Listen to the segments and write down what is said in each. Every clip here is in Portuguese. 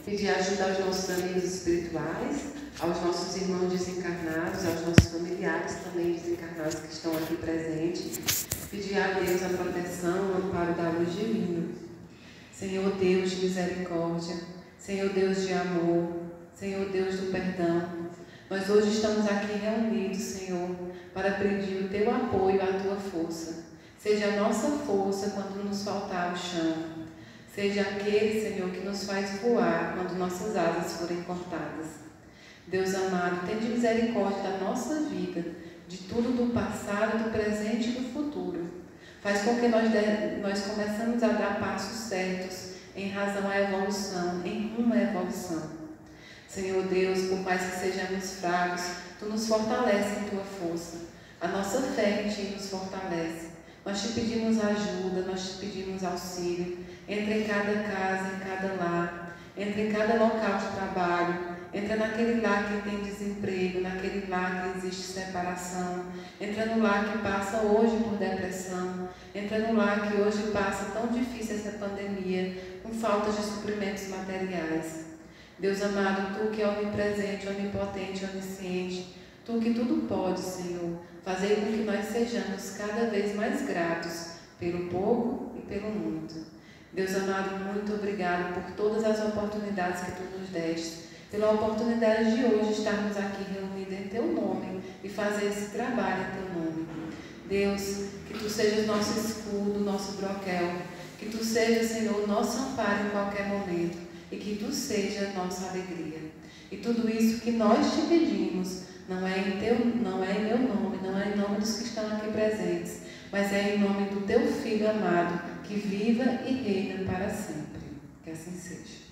pedir ajuda aos nossos amigos espirituais, aos nossos irmãos desencarnados, aos nossos familiares também desencarnados que estão aqui presentes, pedir a Deus a proteção, o amparo da luz divina. Senhor Deus de misericórdia, Senhor Deus de amor, Senhor Deus do perdão, nós hoje estamos aqui reunidos, Senhor, para pedir o Teu apoio, a Tua força. Seja a nossa força quando nos faltar o chão. Seja aquele, Senhor, que nos faz voar quando nossas asas forem cortadas. Deus amado, tende misericórdia da nossa vida, de tudo do passado, do presente e do futuro. Faz com que nós começamos a dar passos certos em razão à evolução, em rumo à evolução. Senhor Deus, por mais que sejamos fracos, Tu nos fortalece em Tua força. A nossa fé em Ti nos fortalece. Nós Te pedimos ajuda, nós Te pedimos auxílio. Entra em cada casa, em cada lar, entra em cada local de trabalho, entra naquele lar que tem desemprego, naquele lar que existe separação, entra no lar que passa hoje por depressão, entra no lar que hoje passa tão difícil essa pandemia, com falta de suprimentos materiais. Deus amado, Tu que é onipresente, onipotente, onisciente, Tu que tudo pode, Senhor, fazer com que nós sejamos cada vez mais gratos pelo pouco e pelo muito. Deus amado, muito obrigado por todas as oportunidades que Tu nos deste, pela oportunidade de hoje estarmos aqui reunidos em Teu nome e fazer esse trabalho em Teu nome. Deus, que Tu sejas nosso escudo, nosso broquel, que Tu sejas, Senhor, nosso amparo em qualquer momento, e que Tu seja nossa alegria. E tudo isso que nós Te pedimos não é em meu nome, não é em nome dos que estão aqui presentes, mas é em nome do Teu Filho amado, que viva e reina para sempre. Que assim seja.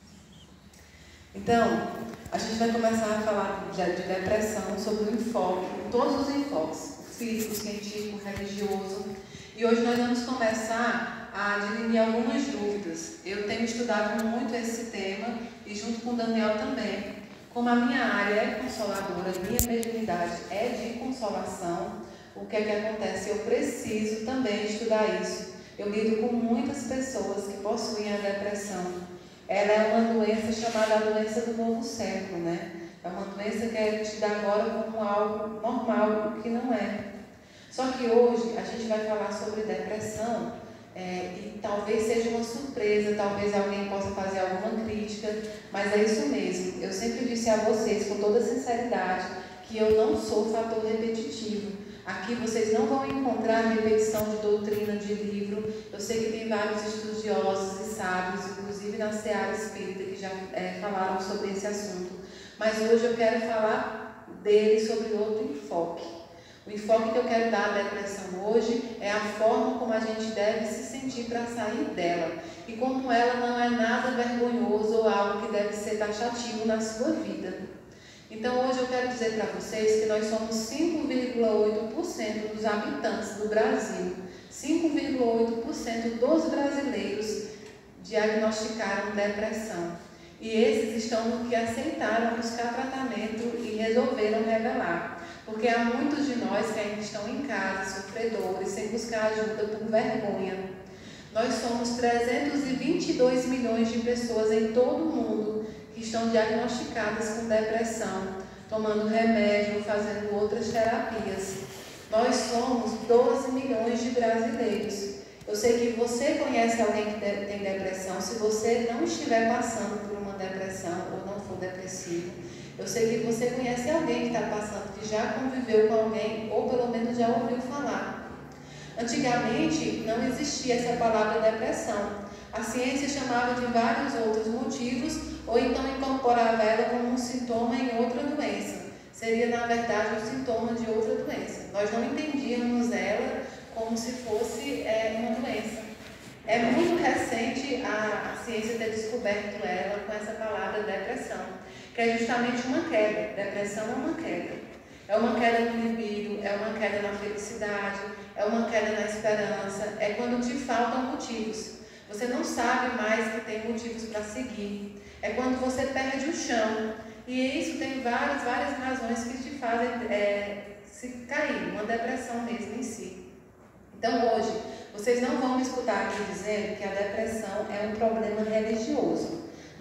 Então, a gente vai começar a falar de depressão, sobre o enfoque, todos os enfoques, o físico, o científico, o religioso. E hoje nós vamos começar a dirimir algumas dúvidas. Eu tenho estudado muito esse tema e junto com o Daniel também. Como a minha área é consoladora, a minha mediunidade é de consolação, o que é que acontece? Eu preciso também estudar isso. Eu lido com muitas pessoas que possuem a depressão. Ela é uma doença chamada a doença do novo século, né? É uma doença que é tida agora como algo normal, o que não é. Só que hoje a gente vai falar sobre depressão e talvez seja uma surpresa, talvez alguém possa fazer alguma crítica, mas é isso mesmo. Eu sempre disse a vocês com toda sinceridade que eu não sou fator repetitivo. Aqui vocês não vão encontrar repetição de doutrina, de livro. Eu sei que tem vários estudiosos e sábios, inclusive na seara espírita, que já falaram sobre esse assunto. Mas hoje eu quero falar dele sobre outro enfoque. O enfoque que eu quero dar à depressão hoje é a forma como a gente deve se sentir para sair dela. E como ela não é nada vergonhoso ou algo que deve ser taxativo na sua vida. Então hoje eu quero dizer para vocês que nós somos 5,8% dos habitantes do Brasil. 5,8% dos brasileiros diagnosticaram depressão. E esses estão no que aceitaram buscar tratamento e resolveram revelar. Porque há muitos de nós que ainda estão em casa, sofredores, sem buscar ajuda por vergonha. Nós somos 322 milhões de pessoas em todo o mundo que estão diagnosticadas com depressão, tomando remédio, fazendo outras terapias. Nós somos 12 milhões de brasileiros. Eu sei que você conhece alguém que tem depressão. Se você não estiver passando por uma depressão ou não for depressivo, eu sei que você conhece alguém que está passando, que já conviveu com alguém ou pelo menos já ouviu falar. Antigamente não existia essa palavra depressão. A ciência chamava de vários outros motivos ou então incorporava ela como um sintoma em outra doença. Seria na verdade um sintoma de outra doença. Nós não entendíamos ela como se fosse uma doença. É muito recente a ciência ter descoberto ela com essa palavra depressão, que é justamente uma queda. Depressão é uma queda. É uma queda no libido, é uma queda na felicidade, é uma queda na esperança, é quando te faltam motivos. Você não sabe mais que tem motivos para seguir. É quando você perde o chão. E isso tem várias razões que te fazem se cair, uma depressão mesmo em si. Então hoje, vocês não vão me escutar aqui dizendo que a depressão é um problema religioso.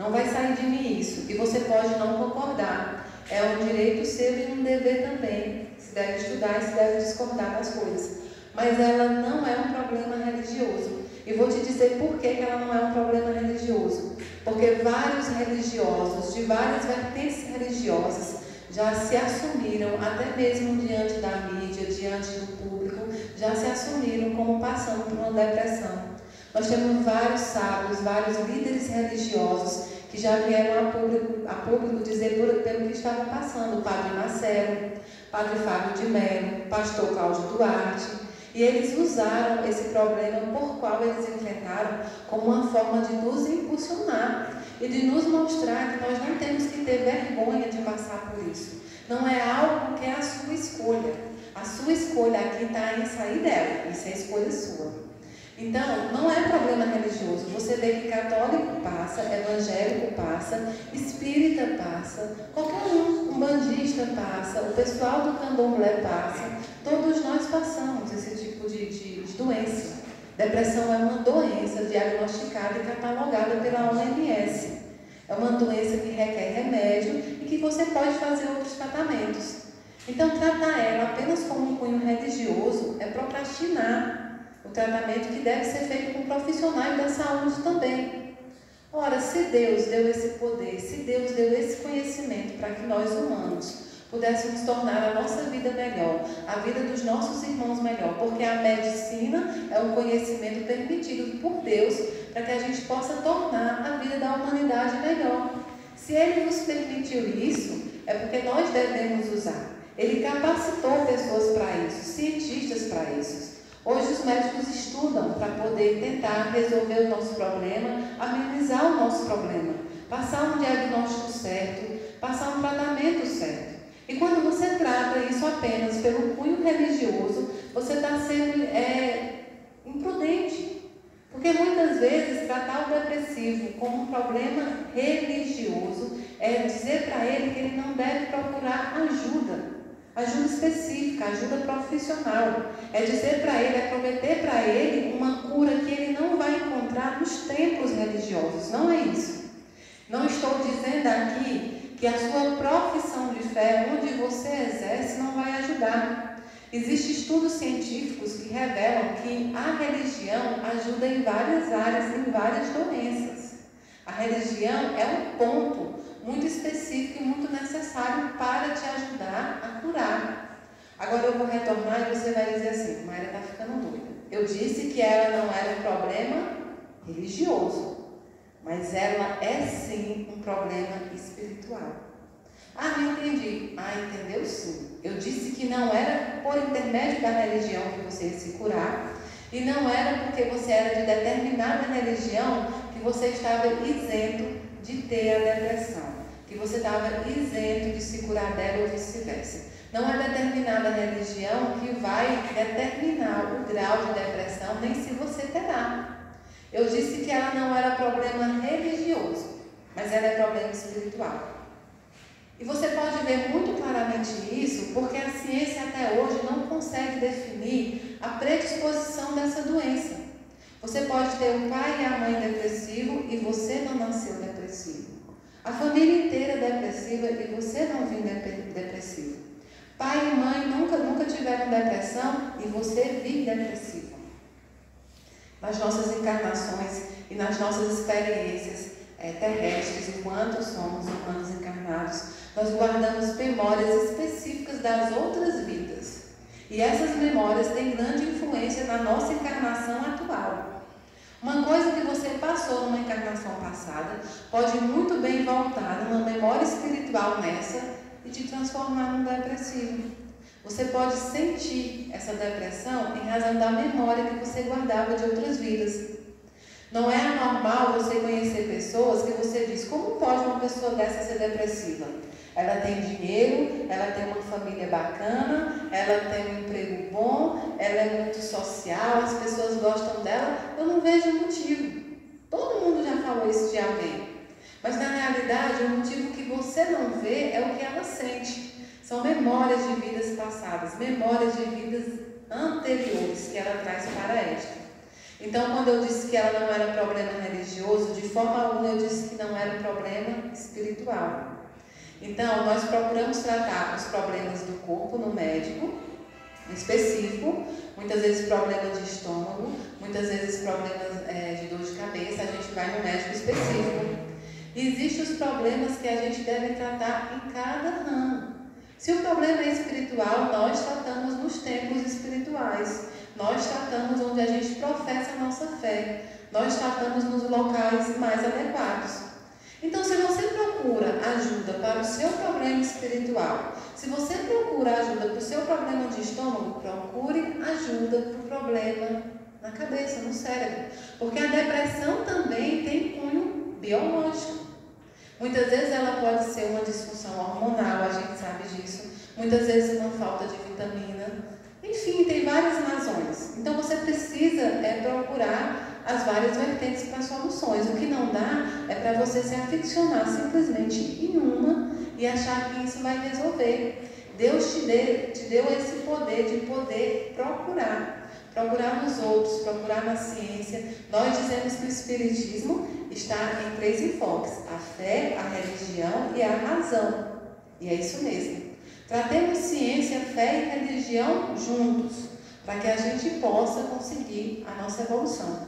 Não vai sair de mim isso. E você pode não concordar. É um direito seu e um dever também. Se deve estudar e se deve discordar das coisas. Mas ela não é um problema religioso. E vou te dizer por que ela não é um problema religioso. Porque vários religiosos, de várias vertentes religiosas, já se assumiram, até mesmo diante da mídia, diante do público, já se assumiram como passando por uma depressão. Nós temos vários sábios, vários líderes religiosos que já vieram a público dizer pelo que estavam passando. O Padre Marcelo, Padre Fábio de Mello, Pastor Cláudio Duarte. E eles usaram esse problema por qual eles enfrentaram como uma forma de nos impulsionar e de nos mostrar que nós não temos que ter vergonha de passar por isso. Não é algo que é a sua escolha. A sua escolha aqui está em sair dela. Isso é escolha sua. Então, não é problema religioso. Você vê que católico passa, evangélico passa, espírita passa, qualquer um bandista passa, o pessoal do candomblé passa. Todos nós passamos esse tipo de doença. Depressão é uma doença diagnosticada e catalogada pela OMS. É uma doença que requer remédio e que você pode fazer outros tratamentos. Então, tratar ela apenas como um cunho religioso é procrastinar o tratamento que deve ser feito com profissionais da saúde também. Ora, se Deus deu esse poder, se Deus deu esse conhecimento para que nós humanos pudéssemos tornar a nossa vida melhor, a vida dos nossos irmãos melhor, porque a medicina é um conhecimento permitido por Deus para que a gente possa tornar a vida da humanidade melhor. Se Ele nos permitiu isso, é porque nós devemos usar. Ele capacitou pessoas para isso, cientistas para isso. Hoje os médicos estudam para poder tentar resolver o nosso problema, amenizar o nosso problema, passar um diagnóstico certo, passar um tratamento certo. E quando você trata isso apenas pelo cunho religioso, você está sendo imprudente. Porque muitas vezes tratar o depressivo como um problema religioso é dizer para ele que ele não deve procurar ajuda específica, ajuda profissional. É dizer para ele, é prometer para ele uma cura que ele não vai encontrar nos templos religiosos. Não é isso. Não estou dizendo aqui que a sua profissão de fé, onde você exerce, não vai ajudar. Existem estudos científicos que revelam que a religião ajuda em várias áreas, em várias doenças. A religião é um ponto muito específico e muito necessário para te ajudar a curar. Agora eu vou retornar e você vai dizer assim: Mayra está ficando doida. Eu disse que ela não era um problema religioso, mas ela é sim um problema espiritual. Ah, não entendi. Ah, entendeu sim. Eu disse que não era por intermédio da religião que você ia se curar, e não era porque você era de determinada religião que você estava isento de ter a depressão, que você estava isento de se curar dela ou vice-versa. Não é determinada religião que vai determinar o grau de depressão, nem se você terá. Eu disse que ela não era problema religioso, mas ela é problema espiritual. E você pode ver muito claramente isso, porque a ciência até hoje não consegue definir a predisposição dessa doença. Você pode ter o pai e a mãe depressivo e você não nasceu depressivo. A família inteira depressiva e você não viu depressivo. Pai e mãe nunca tiveram depressão e você vive depressivo. Nas nossas encarnações e nas nossas experiências terrestres, enquanto somos humanos encarnados, nós guardamos memórias específicas das outras vidas. E essas memórias têm grande influência na nossa encarnação atual. Uma coisa que você passou numa encarnação passada pode muito bem voltar numa memória espiritual nessa e te transformar num depressivo. Você pode sentir essa depressão em razão da memória que você guardava de outras vidas. Não é anormal você conhecer pessoas que você diz: como pode uma pessoa dessa ser depressiva? Ela tem dinheiro, ela tem uma família bacana, ela tem um emprego bom, ela é muito social, as pessoas gostam dela. Eu não vejo motivo. Todo mundo já falou isso de alguém. Mas na realidade, o motivo que você não vê é o que ela sente. São memórias de vidas passadas, memórias de vidas anteriores que ela traz para esta. Então, quando eu disse que ela não era problema religioso, de forma alguma eu disse que não era problema espiritual. Então, nós procuramos tratar os problemas do corpo no médico específico, muitas vezes problemas de estômago, muitas vezes problemas de dor de cabeça, a gente vai no médico específico. E existem os problemas que a gente deve tratar em cada ramo. Se o problema é espiritual, nós tratamos nos templos espirituais, nós tratamos onde a gente professa a nossa fé, nós tratamos nos locais mais adequados. Então, se você procura ajuda para o seu problema espiritual, se você procura ajuda para o seu problema de estômago, procure ajuda para o problema na cabeça, no cérebro. Porque a depressão também tem cunho biológico. Muitas vezes ela pode ser uma disfunção hormonal, a gente sabe disso. Muitas vezes uma falta de vitamina. Enfim, tem várias razões. Então, você precisa procurar as várias vertentes para soluções. O que não dá é para você se aficionar simplesmente em uma e achar que isso vai resolver. Deus te deu esse poder de poder procurar nos outros, procurar na ciência. Nós dizemos que o Espiritismo está em 3 enfoques: a fé, a religião e a razão. E é isso mesmo. Tratemos ciência, fé e religião juntos, para que a gente possa conseguir a nossa evolução.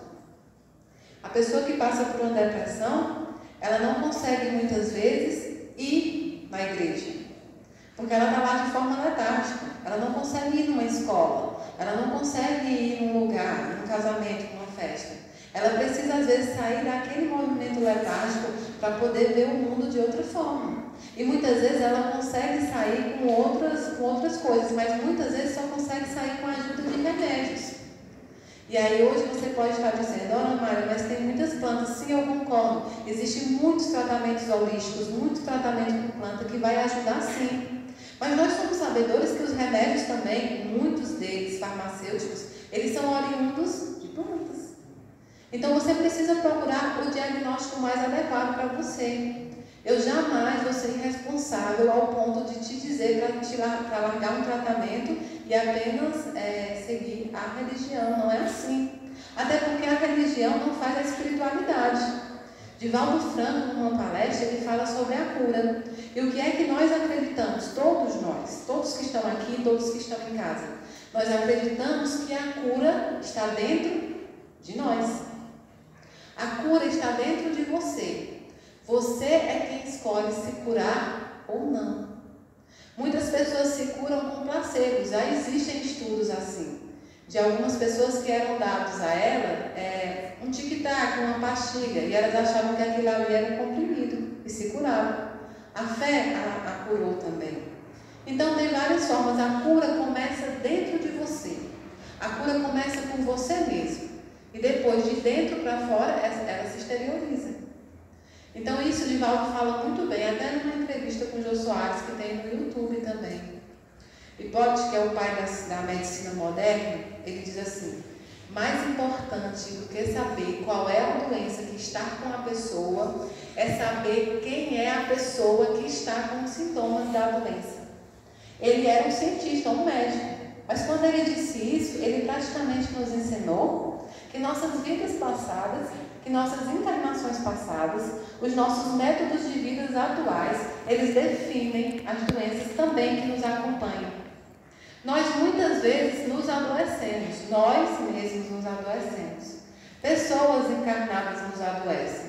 A pessoa que passa por uma depressão, ela não consegue muitas vezes ir na igreja, porque ela está lá de forma letárgica. Ela não consegue ir numa escola, ela não consegue ir num lugar, num casamento, numa festa. Ela precisa às vezes sair daquele movimento letárgico para poder ver o mundo de outra forma. E muitas vezes ela consegue sair com outras coisas, mas muitas vezes só consegue sair com a ajuda de remédios. E aí hoje você pode estar dizendo: Ana Maria, mas tem muitas plantas. Sim, eu concordo. Existem muitos tratamentos holísticos, muito tratamento com planta que vai ajudar sim. Mas nós somos sabedores que os remédios também, muitos deles farmacêuticos, eles são oriundos de plantas. Então você precisa procurar o diagnóstico mais adequado para você. Eu jamais vou ser irresponsável ao ponto de te dizer para largar um tratamento e apenas seguir a religião. Não é assim. Até porque a religião não faz a espiritualidade. Divaldo Franco, numa palestra, ele fala sobre a cura. E o que é que nós acreditamos? Todos nós, todos que estão aqui, todos que estão em casa. Nós acreditamos que a cura está dentro de nós. A cura está dentro de você. Você é quem escolhe se curar ou não. Muitas pessoas se curam com placebos. Já existem estudos assim, de algumas pessoas que eram dados a ela um tic-tac, uma pastilha, e elas achavam que aquilo ali era um comprimido e se curavam. A fé a curou também. Então tem várias formas. A cura começa dentro de você. A cura começa por você mesmo. E depois, de dentro para fora, ela se exterioriza. Então isso Divaldo fala muito bem, até numa entrevista com o Jô Soares, que tem no YouTube também. Hipócrates, que é o pai da medicina moderna, ele diz assim: mais importante do que saber qual é a doença que está com a pessoa, é saber quem é a pessoa que está com os sintomas da doença. Ele era um cientista, um médico, mas quando ele disse isso, ele praticamente nos ensinou que nossas vidas passadas, que nossas encarnações passadas, os nossos métodos de vida atuais, eles definem as doenças também que nos acompanham. Nós muitas vezes nos adoecemos, nós mesmos nos adoecemos. Pessoas encarnadas nos adoecem.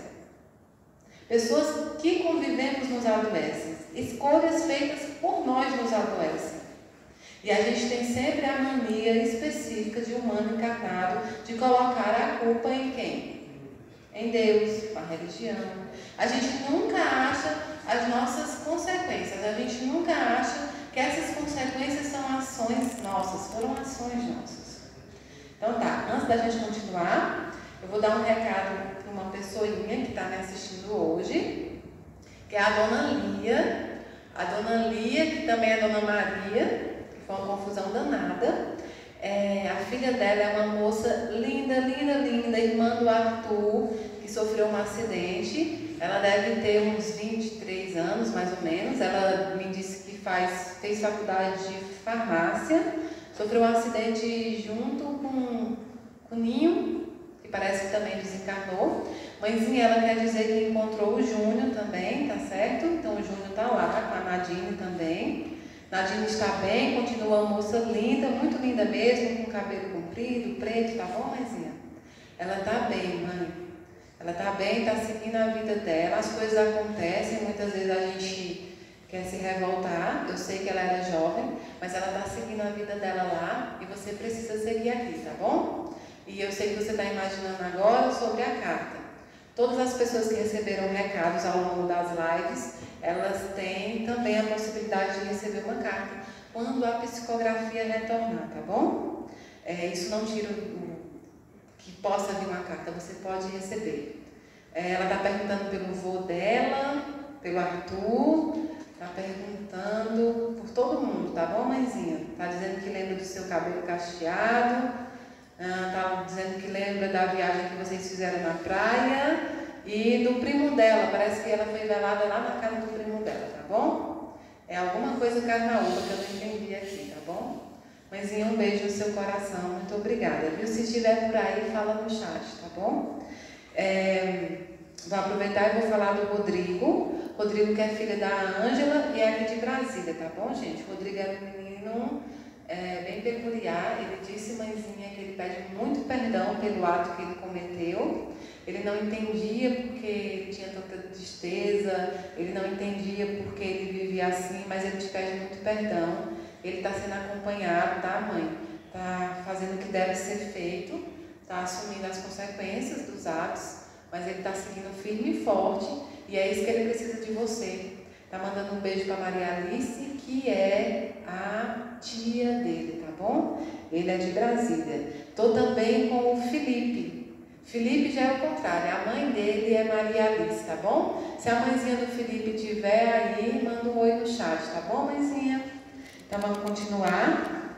Pessoas que convivemos nos adoecem. Escolhas feitas por nós nos adoecem. E a gente tem sempre a mania específica de humano encarnado de colocar a culpa em quem? Em Deus, a religião. A gente nunca acha as nossas consequências. A gente nunca acha que essas consequências são ações nossas, foram ações nossas. Então tá, antes da gente continuar, eu vou dar um recado para uma pessoinha que está me assistindo hoje, que é a Dona Lia. A Dona Lia, que também é Dona Maria, que foi uma confusão danada. A filha dela é uma moça linda, linda, linda, irmã do Arthur, que sofreu um acidente. Ela deve ter uns 23 anos, mais ou menos. Ela me disse que fez faculdade de farmácia, sofreu um acidente junto com o Ninho, parece que também desencarnou. Mãezinha, ela quer dizer que encontrou o Júnior também, tá certo? Então o Júnior está lá com a Nadine também. Nadine está bem, continua uma moça linda, muito linda mesmo, com cabelo comprido, preto, tá bom, mãezinha? Ela está bem, mãe. Ela está bem, está seguindo a vida dela. As coisas acontecem, muitas vezes a gente quer se revoltar. Eu sei que ela era jovem, mas ela está seguindo a vida dela lá e você precisa seguir aqui, tá bom? E eu sei que você está imaginando agora sobre a carta. Todas as pessoas que receberam recados ao longo das lives, elas têm também a possibilidade de receber uma carta quando a psicografia retornar, tá bom? Isso não tira que possa vir uma carta, você pode receber. Ela está perguntando pelo vô dela, pelo Arthur, está perguntando por todo mundo, tá bom, mãezinha? Está dizendo que lembra do seu cabelo cacheado. Está dizendo que lembra da viagem que vocês fizeram na praia e do primo dela. Parece que ela foi velada lá na casa do primo dela, tá bom? É alguma coisa carnaúba que eu não entendi aqui, tá bom? Mãezinha, um beijo no seu coração, muito obrigada, viu? Se estiver por aí, fala no chat, tá bom? Vou aproveitar e vou falar do Rodrigo. Rodrigo que é filho da Ângela e é aqui de Brasília, tá bom, gente? Rodrigo era um menino bem peculiar. Ele disse, mãezinha, que ele pede muito perdão pelo ato que ele cometeu. Ele não entendia porque ele tinha tanta tristeza, ele não entendia porque ele vivia assim, mas ele te pede muito perdão. Ele está sendo acompanhado, tá, mãe? Está fazendo o que deve ser feito, está assumindo as consequências dos atos, mas ele está seguindo firme e forte, e é isso que ele precisa de você. Está mandando um beijo para Maria Alice, que é a tia dele, tá bom? Ele é de Brasília. Estou também com o Felipe. Felipe já é o contrário, a mãe dele é Maria Alice, tá bom? Se a mãezinha do Felipe estiver aí, manda um oi no chat, tá bom, mãezinha? Então vamos continuar.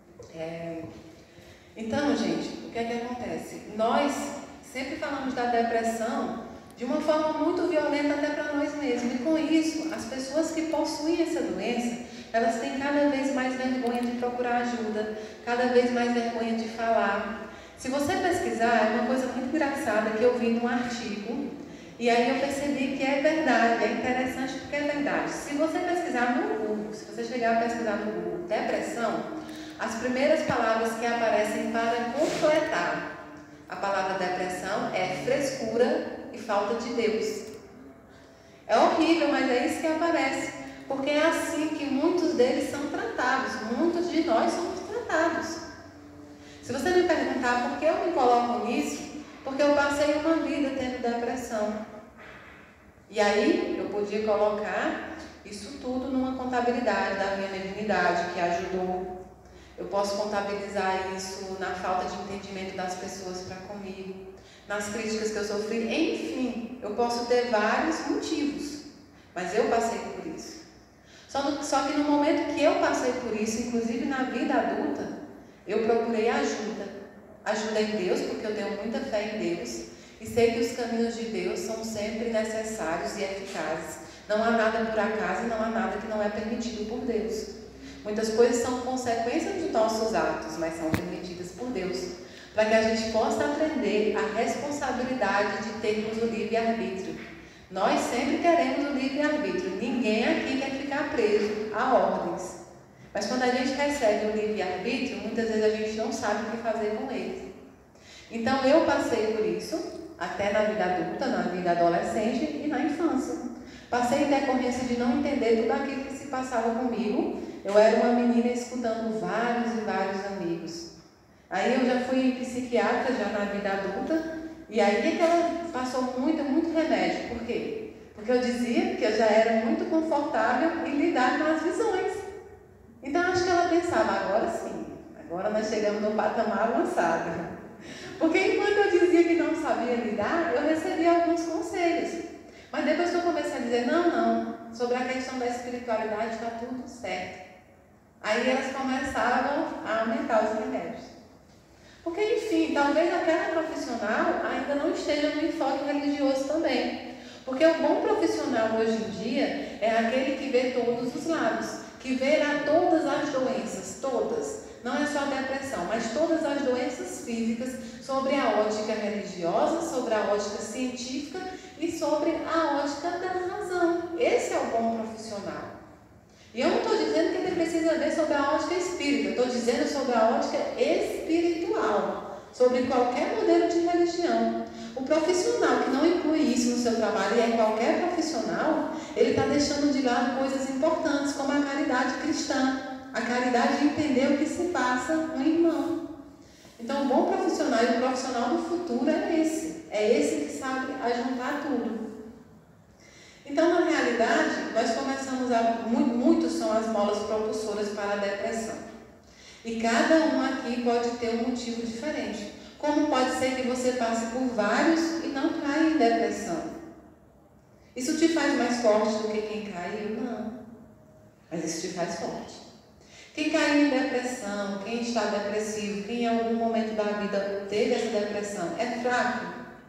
Então, gente, o que é que acontece? Nós sempre falamos da depressão de uma forma muito violenta até para nós mesmos. E com isso, as pessoas que possuem essa doença, elas têm cada vez mais vergonha de procurar ajuda, cada vez mais vergonha de falar. Se você pesquisar, é uma coisa muito engraçada que eu vi num artigo, e aí eu percebi que é verdade, é interessante porque é verdade. Se você pesquisar no Google, se você chegar a pesquisar no Google depressão, as primeiras palavras que aparecem para completar a palavra depressão é frescura e falta de Deus. É horrível, mas é isso que aparece, porque é assim que muitos deles são tratados, muitos de nós somos tratados. Se você me perguntar por que eu me coloco nisso, porque eu passei uma vida tendo depressão. E aí eu podia colocar isso tudo numa contabilidade da minha mediunidade, que ajudou. Eu posso contabilizar isso na falta de entendimento das pessoas para comigo, nas críticas que eu sofri, enfim, eu posso ter vários motivos, mas eu passei por isso. Só que no momento que eu passei por isso, inclusive na vida adulta, eu procurei ajuda em Deus, porque eu tenho muita fé em Deus, e sei que os caminhos de Deus são sempre necessários e eficazes. Não há nada por acaso e não há nada que não é permitido por Deus. Muitas coisas são consequências de nossos atos, mas são permitidas por Deus, para que a gente possa aprender a responsabilidade de termos o livre-arbítrio. Nós sempre queremos o livre-arbítrio, ninguém aqui quer ficar preso a ordens. Mas quando a gente recebe o livre-arbítrio, muitas vezes a gente não sabe o que fazer com ele. Então eu passei por isso, até na vida adulta, na vida adolescente e na infância. Passei em decorrência de não entender tudo aquilo que se passava comigo. Eu era uma menina escutando vários e vários amigos. Aí eu já fui psiquiatra, já na vida adulta, e aí que ela passou muito remédio. Por quê? Porque eu dizia que eu já era muito confortável em lidar com as visões. Então acho que ela pensava, agora sim, agora nós chegamos no patamar avançado. Porque enquanto eu dizia que não sabia lidar, eu recebia alguns conselhos. Mas depois que eu comecei a dizer, não, sobre a questão da espiritualidade está tudo certo. Aí elas começavam a aumentar os remédios. Porque, enfim, talvez aquela profissional ainda não esteja no enfoque religioso também. Porque o bom profissional hoje em dia é aquele que vê todos os lados, que vê a todas as doenças, todas. não é só a depressão, mas todas as doenças físicas, sobre a ótica religiosa, sobre a ótica científica e sobre a ótica da razão. Esse é o bom profissional. E eu não estou dizendo que ele precisa ver sobre a ótica espírita, estou dizendo sobre a ótica espiritual, sobre qualquer modelo de religião. O profissional que não inclui isso no seu trabalho, e é qualquer profissional, ele está deixando de lado coisas importantes, como a caridade cristã, a caridade de entender o que se passa no irmão. Então, o bom profissional e o profissional do futuro é esse que sabe ajuntar tudo. Então, na realidade, nós começamos muitos são as molas propulsoras para a depressão. E cada um aqui pode ter um motivo diferente. Como pode ser que você passe por vários e não caia em depressão? Isso te faz mais forte do que quem caiu? Não. Mas isso te faz forte. Quem caiu em depressão, quem está depressivo, quem em algum momento da vida teve essa depressão, é fraco?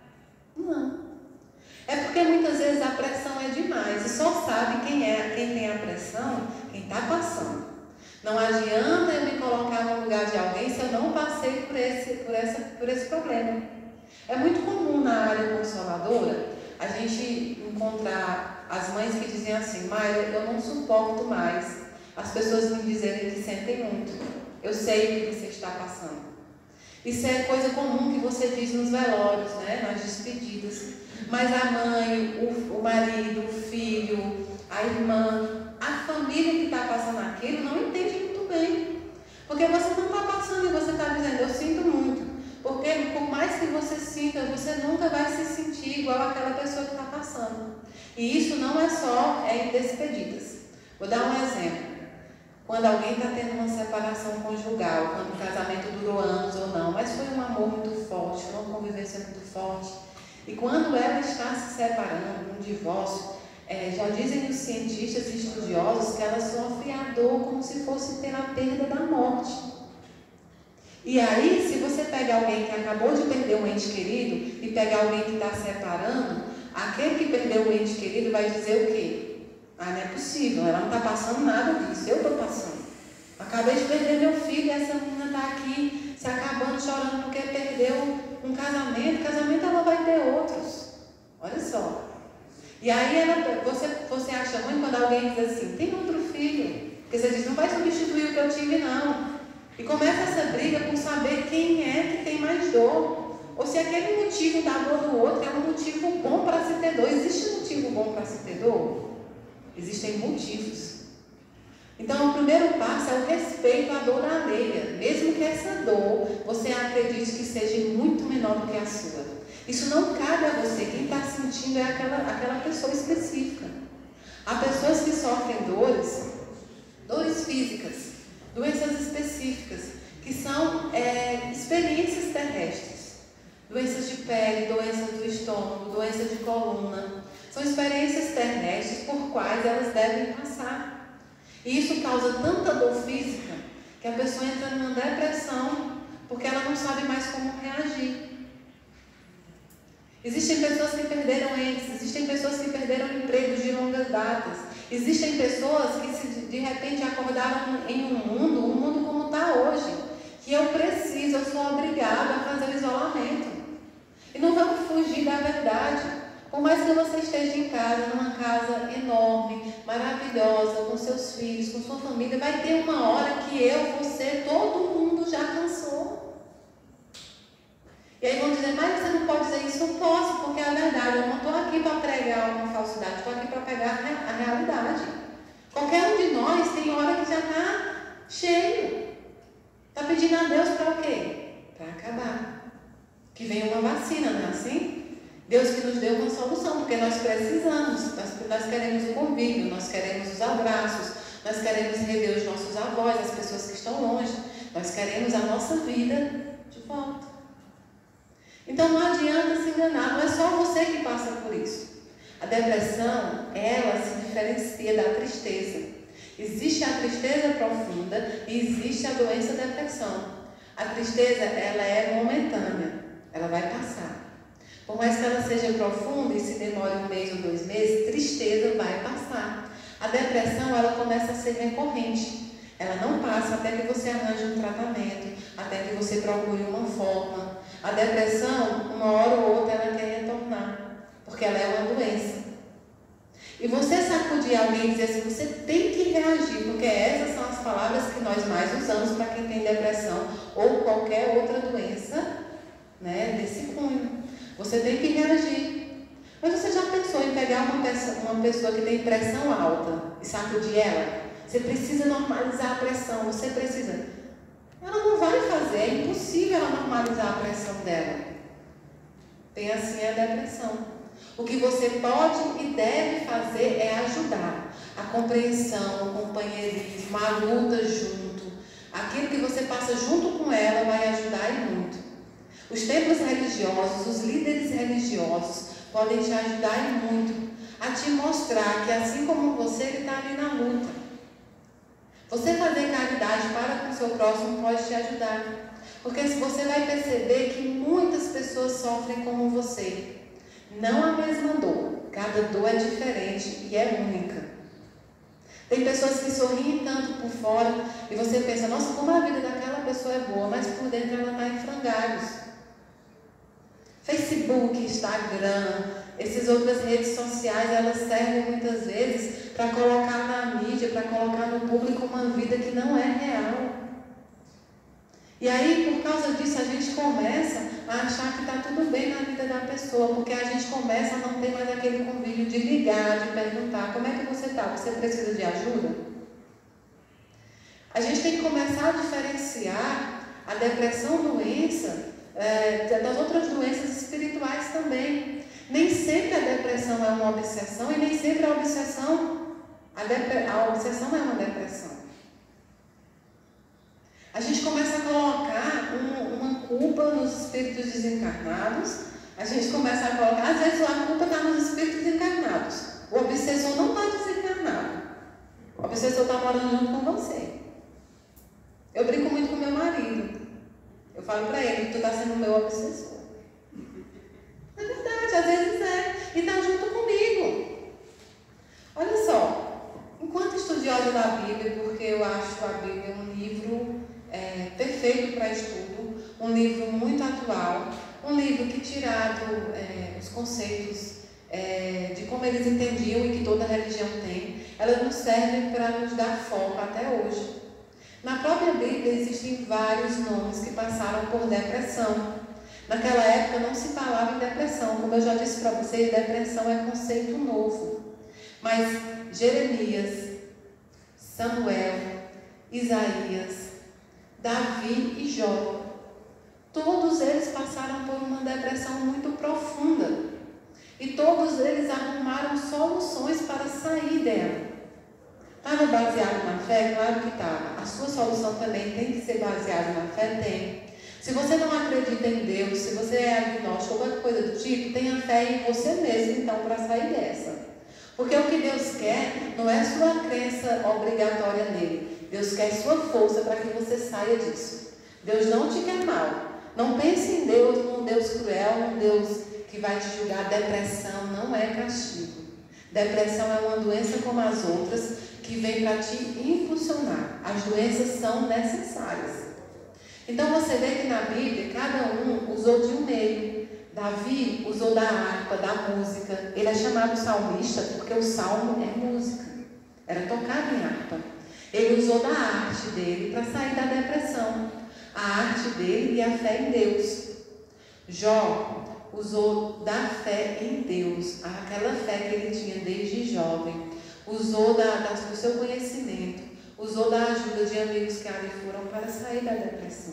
Não. É porque muitas vezes a pressão é demais e só sabe quem tem a pressão, quem está passando. Não adianta eu me colocar no lugar de alguém se eu não passei por esse problema. É muito comum na área consoladora a gente encontrar as mães que dizem assim: Mayra, eu não suporto mais as pessoas me dizerem que sentem muito. Eu sei o que você está passando. Isso é coisa comum que você diz nos velórios, né? Nas despedidas. Mas a mãe, o marido, o filho, a irmã, a família que está passando aquilo não entende muito bem. Porque você não está passando e você está dizendo: eu sinto muito. Porque por mais que você sinta, você nunca vai se sentir igual àquela pessoa que está passando. E isso não é só em despedidas. Vou dar um exemplo. Quando alguém está tendo uma separação conjugal, quando o casamento durou anos ou não, mas foi um amor muito forte, foi uma convivência muito forte. E quando ela está se separando, um divórcio, já dizem os cientistas e estudiosos que ela sofre a dor como se fosse ter a perda da morte. E aí, se você pega alguém que acabou de perder um ente querido e pega alguém que está separando, aquele que perdeu o ente querido vai dizer o quê? Ah, não é possível, ela não está passando nada disso, eu estou passando. Acabei de perder meu filho e essa menina está aqui se acabando, chorando porque perdeu um casamento. Casamento ela vai ter outros. Olha só. E aí você acha ruim quando alguém diz assim: tem outro filho. Porque você diz: não vai substituir o que eu tive, não. E começa essa briga por saber quem é que tem mais dor. Ou se aquele motivo da dor do outro é um motivo bom para se ter dor. Existe um motivo bom para se ter dor? Existem motivos. Então, o primeiro passo é o respeito à dor alheia, mesmo que essa dor você acredite que seja muito menor do que a sua. Isso não cabe a você. Quem está sentindo é aquela pessoa específica. Há pessoas que sofrem dores físicas, doenças específicas, que são experiências terrestres. Doenças de pele, doenças do estômago, doenças de coluna. São experiências terrestres por quais elas devem passar. E isso causa tanta dor física que a pessoa entra numa depressão porque ela não sabe mais como reagir. Existem pessoas que perderam entes, existem pessoas que perderam empregos de longas datas, existem pessoas que de repente acordaram em um mundo como está hoje, que eu sou obrigada a fazer o isolamento. E não vamos fugir da verdade. Por mais que você esteja em casa, numa casa enorme, maravilhosa, com seus filhos, com sua família, vai ter uma hora que você, todo mundo já cansou. E aí vão dizer: mas você não pode dizer isso. Eu posso, porque é a verdade. Eu não estou aqui para pregar uma falsidade, estou aqui para pegar a realidade. Qualquer um de nós tem hora que já está cheio. Está pedindo a Deus para o quê? Para acabar. Que venha uma vacina, não é assim? Deus que nos deu uma solução, porque nós precisamos, nós queremos o convívio, nós queremos os abraços, nós queremos rever os nossos avós, as pessoas que estão longe, nós queremos a nossa vida de volta. Então não adianta se enganar, não é só você que passa por isso. A depressão, ela se diferencia da tristeza. Existe a tristeza profunda e existe a doença da depressão. A tristeza, ela é momentânea, ela vai passar. Por mais que ela seja profunda e se demore 1 mês ou 2 meses, tristeza vai passar. A depressão, ela começa a ser recorrente. Ela não passa até que você arranje um tratamento, até que você procure uma forma. A depressão, uma hora ou outra, ela quer retornar, porque ela é uma doença. E você sacudir alguém e dizer assim, você tem que reagir, porque essas são as palavras que nós mais usamos para quem tem depressão ou qualquer outra doença, né, desse cunho. Você tem que reagir. Mas você já pensou em pegar uma pessoa que tem pressão alta e sacudir ela? Você precisa normalizar a pressão, você precisa. Ela não vai fazer, é impossível ela normalizar a pressão dela. Tem assim a depressão. O que você pode e deve fazer é ajudar. A compreensão, o companheirismo, a luta junto. Aquilo que você passa junto com ela vai ajudar e muito. Os templos religiosos, os líderes religiosos podem te ajudar e muito a te mostrar que assim como você, ele está ali na luta. Você fazer caridade para com o seu próximo pode te ajudar. Porque você vai perceber que muitas pessoas sofrem como você. Não a mesma dor. Cada dor é diferente e é única. Tem pessoas que sorriem tanto por fora e você pensa, nossa, como a vida daquela pessoa é boa, mas por dentro ela está em frangalhos. Facebook, Instagram, essas outras redes sociais, elas servem muitas vezes para colocar na mídia, para colocar no público uma vida que não é real. E aí, por causa disso, a gente começa a achar que está tudo bem na vida da pessoa, porque a gente começa a não ter mais aquele convívio de ligar, de perguntar, como é que você está? Você precisa de ajuda? A gente tem que começar a diferenciar a depressão doença das outras doenças espirituais também. Nem sempre a depressão é uma obsessão e nem sempre a obsessão é uma depressão. A gente começa a colocar uma culpa nos espíritos desencarnados. A gente começa a colocar, às vezes a culpa está nos espíritos encarnados. O obsessor não está desencarnado. O obsessor está morando junto com você. Eu brinco muito com meu marido. Eu falo para ele, tu está sendo meu obsessor. É verdade, às vezes é. E está junto comigo. Olha só, enquanto estudiosa da Bíblia, porque eu acho a Bíblia um livro perfeito para estudo, um livro muito atual, um livro que, tirado os conceitos de como eles entendiam e que toda religião tem, ela nos serve para nos dar foco até hoje. Na própria Bíblia existem vários nomes que passaram por depressão. Naquela época não se falava em depressão, como eu já disse para vocês, depressão é conceito novo. Mas Jeremias, Samuel, Isaías, Davi e Jó, todos eles passaram por uma depressão muito profunda. E todos eles arrumaram soluções para sair dela. Estava baseado na fé? Claro que estava. A sua solução também tem que ser baseada na fé? Tem. Se você não acredita em Deus, se você é agnóstico ou qualquer coisa do tipo, tenha fé em você mesmo, então, para sair dessa. Porque o que Deus quer não é sua crença obrigatória nele. Deus quer sua força para que você saia disso. Deus não te quer mal. Não pense em Deus, num Deus cruel, num Deus que vai te julgar. Depressão não é castigo. Depressão é uma doença como as outras que vem para te impulsionar. As doenças são necessárias. Então você vê que na Bíblia cada um usou de um meio. Davi usou da harpa, da música. Ele é chamado salmista porque o salmo é música. Era tocado em harpa. Ele usou da arte dele para sair da depressão. A arte dele e a fé em Deus. Jó usou da fé em Deus, aquela fé que ele tinha desde jovem. Usou do seu conhecimento. Usou da ajuda de amigos que ali foram para sair da depressão.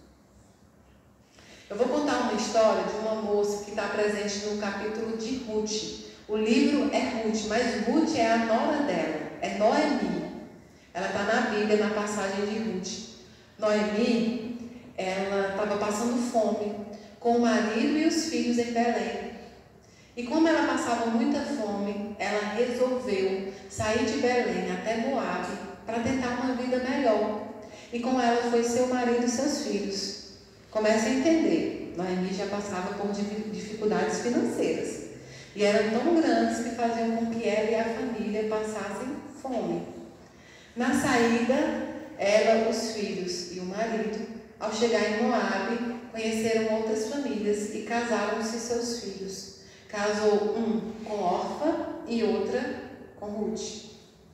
Eu vou contar uma história de uma moça que está presente no capítulo de Ruth. O livro é Ruth, mas Ruth é a nora dela, é Noemi. Ela está na Bíblia, na passagem de Ruth. Noemi, ela estava passando fome com o marido e os filhos em Belém. E como ela passava muita fome, ela resolveu sair de Belém até Moabe para tentar uma vida melhor. E com ela foi seu marido e seus filhos. Comece a entender, Noemi já passava por dificuldades financeiras. E eram tão grandes que faziam com que ela e a família passassem fome. Na saída, ela, os filhos e o marido, ao chegar em Moabe, conheceram outras famílias e casaram-se seus filhos. Casou um com Orfa e outra com Ruth.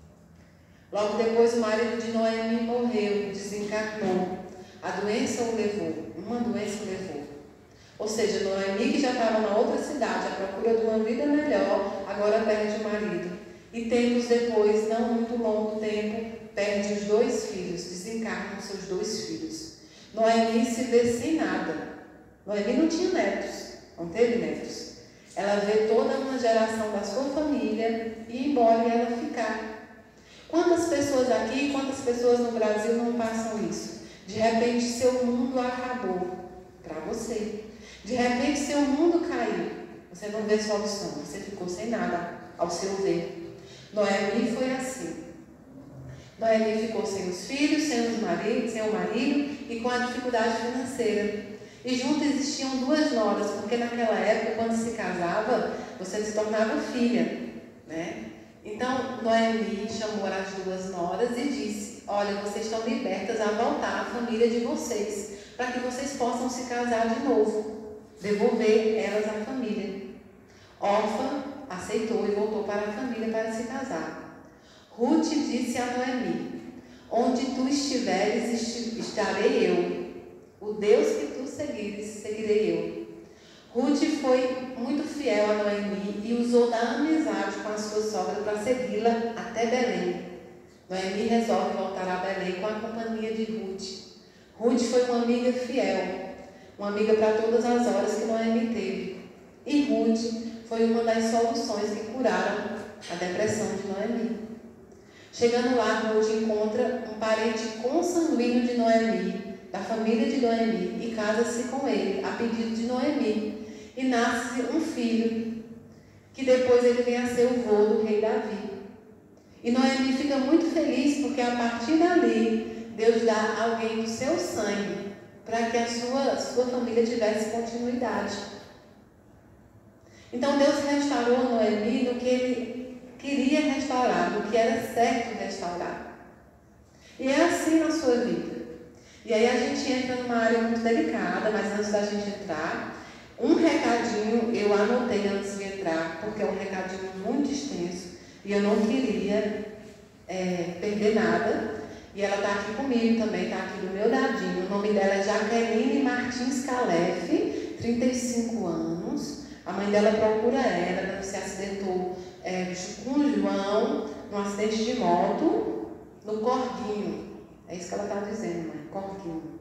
Logo depois, o marido de Noemi morreu, desencarnou. A doença o levou, uma doença o levou. Ou seja, Noemi, que já estava na outra cidade, à procura de uma vida melhor, agora perde o marido. E tempos depois, não muito longo tempo, perde os 2 filhos, desencarnam seus 2 filhos. Noemi se vê sem nada. Noemi não tinha netos, não teve netos. Ela vê toda uma geração da sua família e ir embora e ela ficar. Quantas pessoas aqui, quantas pessoas no Brasil não passam isso? De repente seu mundo acabou para você. De repente seu mundo caiu. Você não vê solução, você ficou sem nada ao seu ver. Noemi foi assim. Noemi ficou sem os filhos, sem o marido e com a dificuldade financeira. E junto existiam 2 noras, porque naquela época, quando se casava, você se tornava filha, né? Então, Noemi chamou as 2 noras e disse: olha, vocês estão libertas a voltar à família de vocês, para que vocês possam se casar de novo, devolver elas à família. Orfa aceitou e voltou para a família para se casar. Ruth disse a Noemi: onde tu estiveres, estarei eu. O Deus que tu seguires, seguirei eu. Ruth foi muito fiel a Noemi e usou da amizade com a sua sogra para segui-la até Belém. Noemi resolve voltar a Belém com a companhia de Ruth. Ruth foi uma amiga fiel, uma amiga para todas as horas que Noemi teve. E Ruth foi uma das soluções que curaram a depressão de Noemi. Chegando lá, Ruth encontra um parente consanguíneo de Noemi, da família de Noemi, e casa-se com ele, a pedido de Noemi. E nasce um filho, que depois ele vem a ser o vô do rei Davi. E Noemi fica muito feliz, porque a partir dali, Deus dá alguém do seu sangue, para que a sua família tivesse continuidade. Então Deus restaurou Noemi no que ele queria restaurar, no que era certo restaurar. E é assim na sua vida. E aí a gente entra numa área muito delicada, mas antes da gente entrar, um recadinho eu anotei antes de entrar, porque é um recadinho muito extenso e eu não queria perder nada. E ela está aqui comigo também, está aqui do meu ladinho. O nome dela é Jaqueline Martins Calef, 35 anos. A mãe dela procura ela se acidentou com o João, num acidente de moto, no Corguinho. É isso que ela está dizendo, mãe, Corguinho.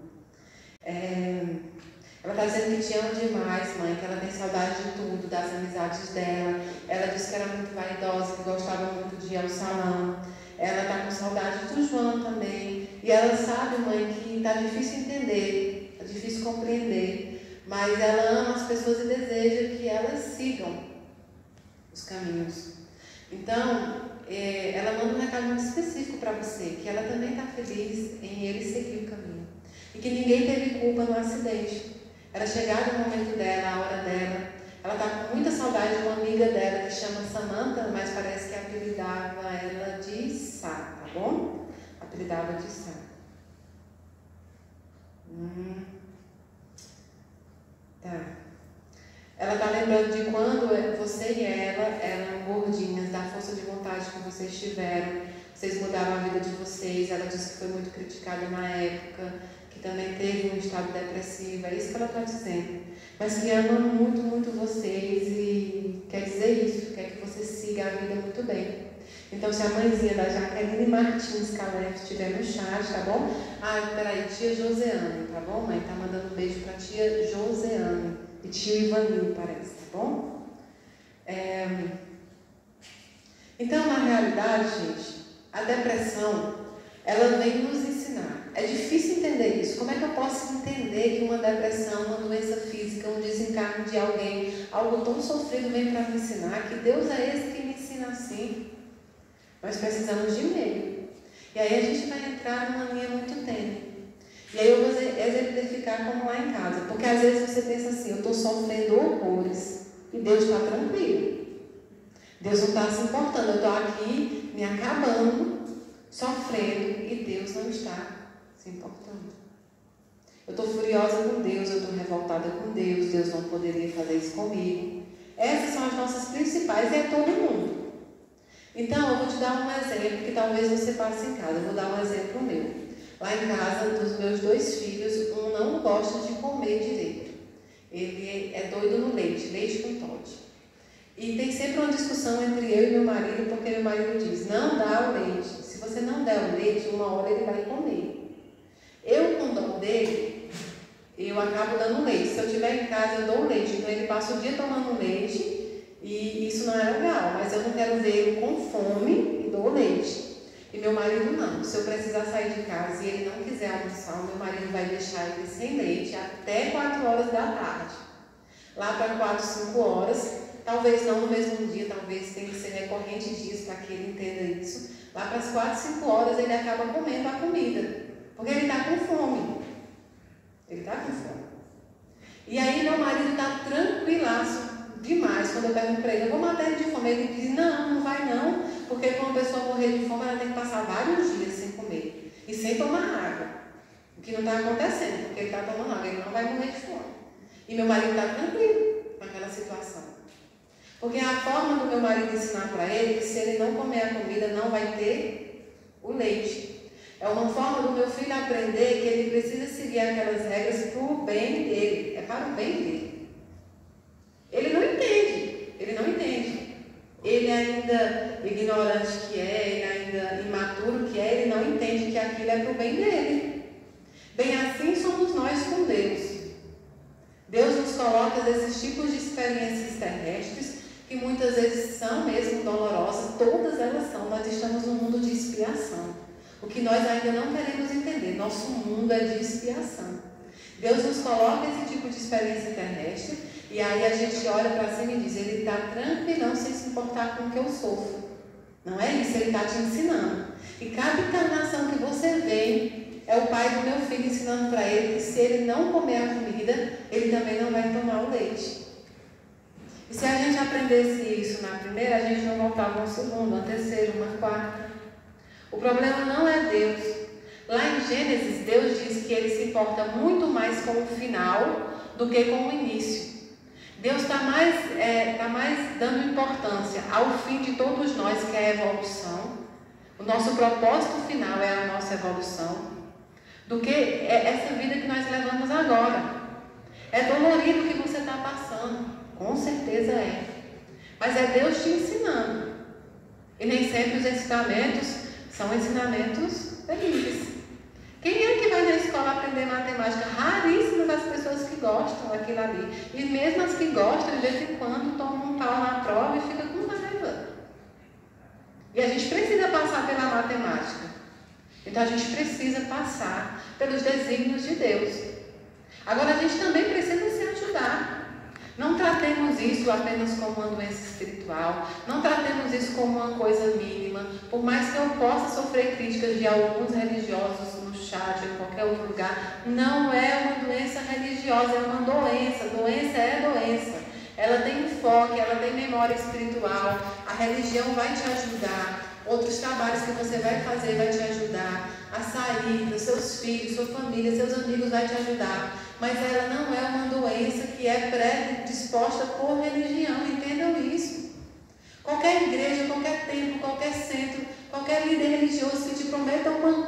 Ela está dizendo que te ama demais, mãe, que ela tem saudade de tudo, das amizades dela. Ela disse que era muito vaidosa, que gostava muito de ir ao salão. Ela está com saudade do João também. E ela sabe, mãe, que está difícil entender, está difícil compreender. Mas ela ama as pessoas e deseja que elas sigam os caminhos. Então, ela manda um recado muito específico para você, que ela também está feliz em ele seguir o caminho. E que ninguém teve culpa no acidente. Era chegado o momento dela, a hora dela. Ela está com muita saudade de uma amiga dela que chama Samantha, mas parece que apelidava ela de Sá, tá bom? Apelidava de Sá. Tá. Ela está lembrando de quando você e ela eram gordinhas, da força de vontade que vocês tiveram. Vocês mudaram a vida de vocês. Ela disse que foi muito criticada na época, que também teve um estado depressivo. É isso que ela está dizendo. Mas que ama muito, muito vocês e quer dizer isso, quer que você siga a vida muito bem. Então, se a mãezinha da Jaqueline Martins Calef estiver no chat, tá bom? Peraí, tia Joseane, tá bom, mãe? Tá mandando um beijo pra tia Joseane e tio Ivanil, parece, tá bom? Então, na realidade, gente, a depressão, ela vem nos ensinar. É difícil entender isso. Como é que eu posso entender que uma depressão, uma doença física, um desencarne de alguém, algo tão sofrido vem para me ensinar? Que Deus é esse que me ensina assim? Nós precisamos de meio. E aí a gente vai entrar numa linha muito tênue. E aí eu vou exemplificar como lá em casa. Porque às vezes você pensa assim, eu estou sofrendo horrores e Deus está tranquilo. Deus não está se importando. Eu estou aqui me acabando, sofrendo e Deus não está se importando. Eu estou furiosa com Deus, eu estou revoltada com Deus, Deus não poderia fazer isso comigo. Essas são as nossas principais e é todo mundo. Então, eu vou te dar um exemplo que talvez você passe em casa. Eu vou dar um exemplo meu. Lá em casa, dos meus 2 filhos, um não gosta de comer direito. Ele é doido no leite, leite com Toddy. E tem sempre uma discussão entre eu e meu marido, porque meu marido diz, não dá o leite. Se você não der o leite, uma hora ele vai comer. Eu, com dó dele, eu acabo dando leite. Se eu estiver em casa, eu dou leite. Então ele passa o dia tomando leite e isso não é legal. Mas eu não quero ver ele com fome e dou leite. E meu marido não. Se eu precisar sair de casa e ele não quiser almoçar, o meu marido vai deixar ele sem leite até 4 horas da tarde. Lá para 4, 5 horas, talvez não no mesmo dia, talvez tenha que ser recorrente dias para que ele entenda isso. Lá para as 4, 5 horas ele acaba comendo a comida, porque ele está com fome. Ele está com fome. E aí meu marido está tranquilaço demais. Quando eu pergunto para ele, eu vou matar ele de fome. Ele diz, não, não vai não, porque quando uma pessoa morrer de fome, ela tem que passar vários dias sem comer e sem tomar água. O que não está acontecendo, porque ele está tomando água, ele não vai morrer de fome. E meu marido está tranquilo com aquela situação. Porque a forma do meu marido ensinar para ele que se ele não comer a comida, não vai ter o leite. É uma forma do meu filho aprender que ele precisa seguir aquelas regras para o bem dele. É para o bem dele. Ele não entende. Ele não entende. Ele ainda ignorante que é, ele ainda imaturo que é, ele não entende que aquilo é para o bem dele. Bem assim somos nós com Deus. Deus nos coloca desses tipos de experiências terrestres que muitas vezes são mesmo dolorosas. Todas elas são. Nós estamos num mundo de expiação. O que nós ainda não queremos entender, nosso mundo é de expiação. Deus nos coloca esse tipo de experiência terrestre e aí a gente olha para cima e diz, ele está tranquilão sem se importar com o que eu sofro. Não é isso, ele está te ensinando. E cada encarnação que você vê é o pai do meu filho ensinando para ele que se ele não comer a comida, ele também não vai tomar o leite. E se a gente aprendesse isso na primeira, a gente não voltava uma segunda, uma terceira, uma quarta. O problema não é Deus. Lá em Gênesis, Deus diz que ele se importa muito mais com o final do que com o início. Deus está mais dando importância ao fim de todos nós, que é a evolução. O nosso propósito final é a nossa evolução, do que essa vida que nós levamos agora. É dolorido o que você está passando, com certeza é. Mas é Deus te ensinando. E nem sempre os ensinamentos são ensinamentos felizes. Quem é que vai na escola aprender matemática? Raríssimas as pessoas que gostam daquilo ali. E mesmo as que gostam, de vez em quando, tomam um pau na prova e fica com raiva. E a gente precisa passar pela matemática. Então a gente precisa passar pelos desígnios de Deus. Agora a gente também precisa se ajudar. Não tratemos isso apenas como uma doença espiritual. Não tratemos isso como uma coisa mínima. Por mais que eu possa sofrer críticas de alguns religiosos no chat ou em qualquer outro lugar, não é uma doença religiosa, é uma doença. Doença é doença. Ela tem enfoque, ela tem memória espiritual. A religião vai te ajudar. Outros trabalhos que você vai fazer vai te ajudar a sair para os seus filhos, sua família, seus amigos vai te ajudar. Mas ela não é uma doença que é predisposta por religião, entendam isso. Qualquer igreja, qualquer templo, qualquer centro, qualquer líder religioso que te prometa uma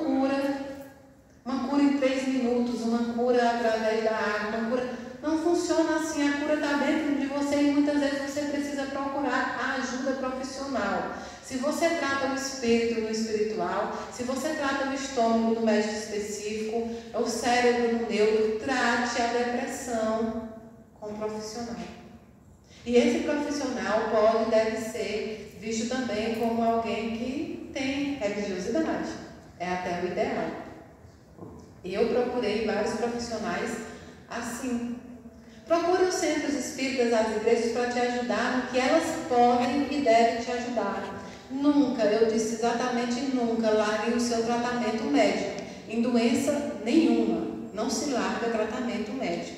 cura em 3 minutos, uma cura através da água, uma cura, não funciona assim. A cura está dentro de você e muitas vezes você precisa procurar a ajuda profissional. Se você trata o espírito no espiritual, se você trata o estômago no médico específico, o cérebro no neuro, trate a depressão com um profissional. E esse profissional pode e deve ser visto também como alguém que tem religiosidade. É até o ideal. Eu procurei vários profissionais assim. Procure os centros espíritas, as igrejas, para te ajudar no que elas podem e devem te ajudar. Nunca, eu disse exatamente nunca, largue o seu tratamento médico. Em doença nenhuma, não se larga tratamento médico.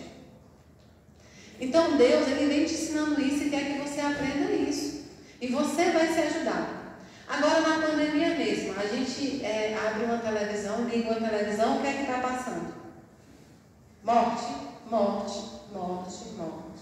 Então Deus, Ele vem te ensinando isso e quer que você aprenda isso. E você vai se ajudar. Agora na pandemia mesmo, a gente abre uma televisão, liga uma televisão, o que é que está passando? Morte, morte, morte, morte.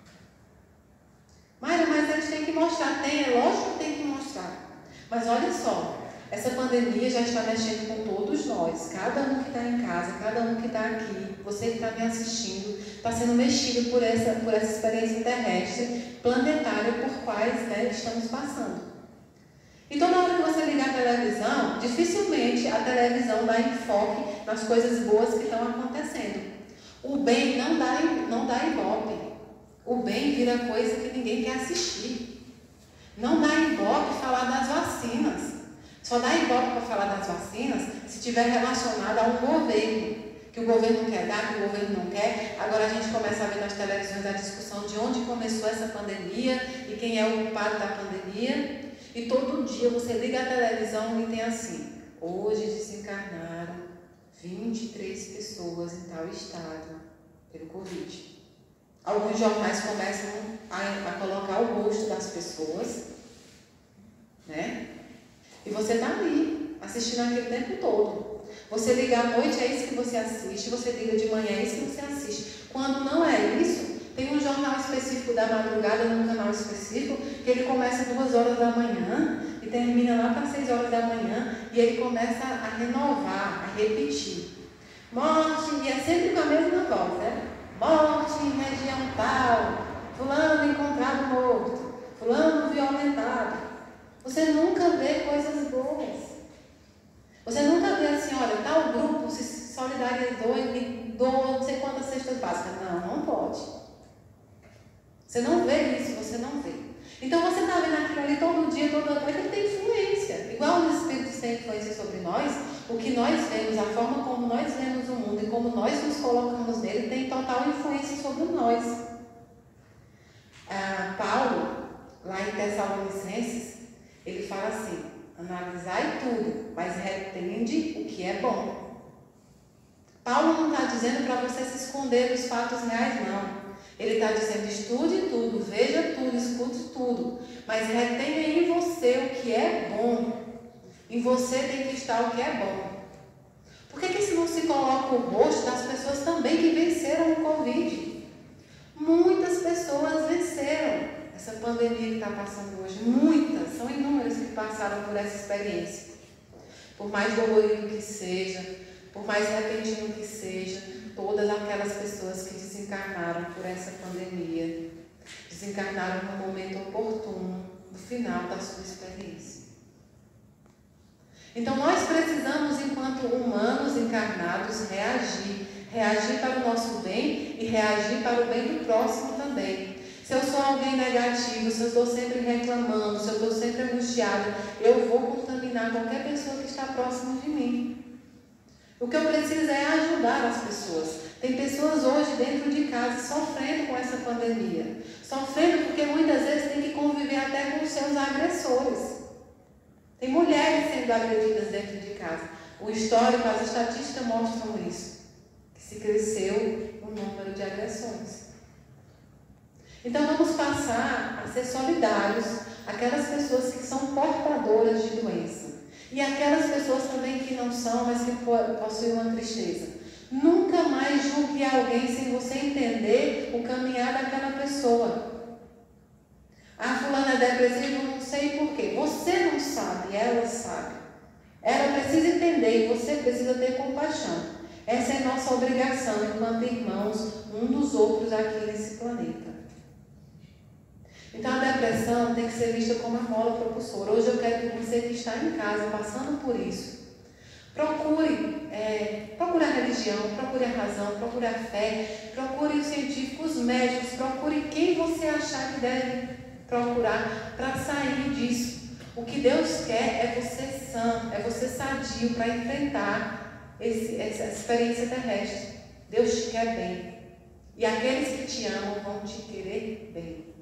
Mayra, mas a gente tem que mostrar. É lógico que tem que mostrar. Mas olha só, essa pandemia já está mexendo com todos nós. Cada um que está em casa, cada um que está aqui, você que está me assistindo, está sendo mexido por essa experiência terrestre, planetária, por quais estamos passando. Então, na hora que você ligar a televisão, dificilmente a televisão dá enfoque nas coisas boas que estão acontecendo. O bem não dá ibope. O bem vira coisa que ninguém quer assistir. Não dá ibope falar das vacinas. Só dá ibope para falar das vacinas se estiver relacionado a um governo. Que o governo quer dar, que o governo não quer. Agora a gente começa a ver nas televisões a discussão de onde começou essa pandemia e quem é o culpado da pandemia. E todo dia você liga a televisão e tem assim: hoje desencarnaram 23 pessoas em tal estado pelo Covid. Alguns jornais começam a colocar o rosto das pessoas, né? E você está ali, assistindo aquele tempo todo. Você liga à noite, é isso que você assiste. Você liga de manhã, é isso que você assiste. Quando não é isso, tem um jornal específico da madrugada, num canal específico, que ele começa às 2 horas da manhã e termina lá para 6 horas da manhã, e ele começa a renovar, a repetir. Morte, e é sempre com a mesma voz, né? Morte em região tal, fulano encontrado morto, fulano violentado. Você nunca vê coisas boas. Você nunca vê assim, olha, tal grupo se solidarizou e me doou não sei quantas cestas básicas. Não pode. Você não vê isso, você não vê. Então você está vendo aquilo ali todo dia, toda noite, ele tem influência. Igual os Espíritos têm influência sobre nós, o que nós vemos, a forma como nós vemos o mundo e como nós nos colocamos nele tem total influência sobre nós. Paulo, lá em Tessalonicenses, ele fala assim: analisai tudo, mas retende o que é bom. Paulo não está dizendo para você se esconder dos fatos reais, não. Ele está dizendo: estude tudo, veja tudo, escute tudo, mas retenha em você o que é bom. Em você tem que estar o que é bom. Por que isso não se coloca o rosto das pessoas também que venceram o Covid? Muitas pessoas venceram essa pandemia que está passando hoje. Muitas, são inúmeras que passaram por essa experiência. Por mais dolorido que seja, por mais repentino que seja, todas aquelas pessoas que desencarnaram por essa pandemia, desencarnaram no momento oportuno, no final da sua experiência. Então nós precisamos, enquanto humanos encarnados, reagir para o nosso bem e reagir para o bem do próximo também. Se eu sou alguém negativo, se eu estou sempre reclamando, se eu estou sempre angustiada, eu vou contaminar qualquer pessoa que está próximo de mim. O que eu preciso é ajudar as pessoas. Tem pessoas hoje dentro de casa sofrendo com essa pandemia. Sofrendo porque muitas vezes tem que conviver até com os seus agressores. Tem mulheres sendo agredidas dentro de casa. O histórico, as estatísticas mostram isso. Que se cresceu o número de agressões. Então vamos passar a ser solidários àquelas pessoas que são portadoras de doença. E aquelas pessoas também que não são, mas que possuem uma tristeza. Nunca mais julgue alguém sem você entender o caminhar daquela pessoa. Ah, fulana é depressiva, não sei por quê. Você não sabe, ela sabe. Ela precisa entender e você precisa ter compaixão. Essa é nossa obrigação enquanto irmãos, um dos outros aqui nesse planeta. Então a depressão tem que ser vista como a mola propulsora. Hoje eu quero que você que está em casa, passando por isso, procure a religião, procure a razão, procure a fé, procure os científicos, os médicos, procure quem você achar que deve procurar para sair disso. O que Deus quer é você sã, é você sadio para enfrentar essa experiência terrestre. Deus te quer bem. E aqueles que te amam vão te querer bem.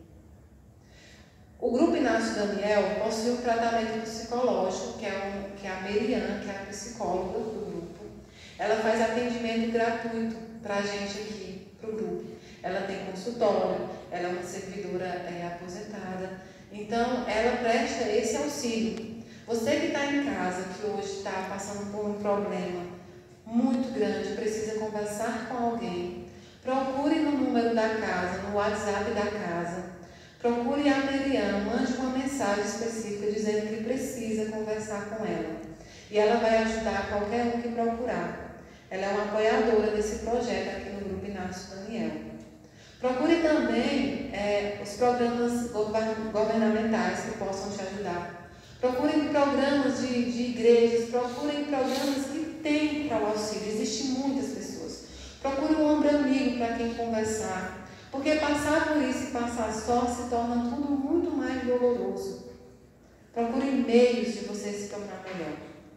O Grupo Inácio Daniel possui um tratamento psicológico, que é a Merian, que é a psicóloga do grupo. Ela faz atendimento gratuito para a gente aqui, para o grupo. Ela tem consultório, ela é uma servidora aposentada. Então, ela presta esse auxílio. Você que está em casa, que hoje está passando por um problema muito grande, precisa conversar com alguém, procure no número da casa, no WhatsApp da casa. Procure a Miriam, mande uma mensagem específica dizendo que precisa conversar com ela. E ela vai ajudar qualquer um que procurar. Ela é uma apoiadora desse projeto aqui no Grupo Inácio Daniel. Procure também os programas governamentais que possam te ajudar. Procure programas de igrejas, procure programas que têm para o auxílio. Existem muitas pessoas. Procure um ombro amigo para quem conversar. Porque passar por isso e passar só se torna tudo muito mais doloroso. Procure meios de você se tornar melhor.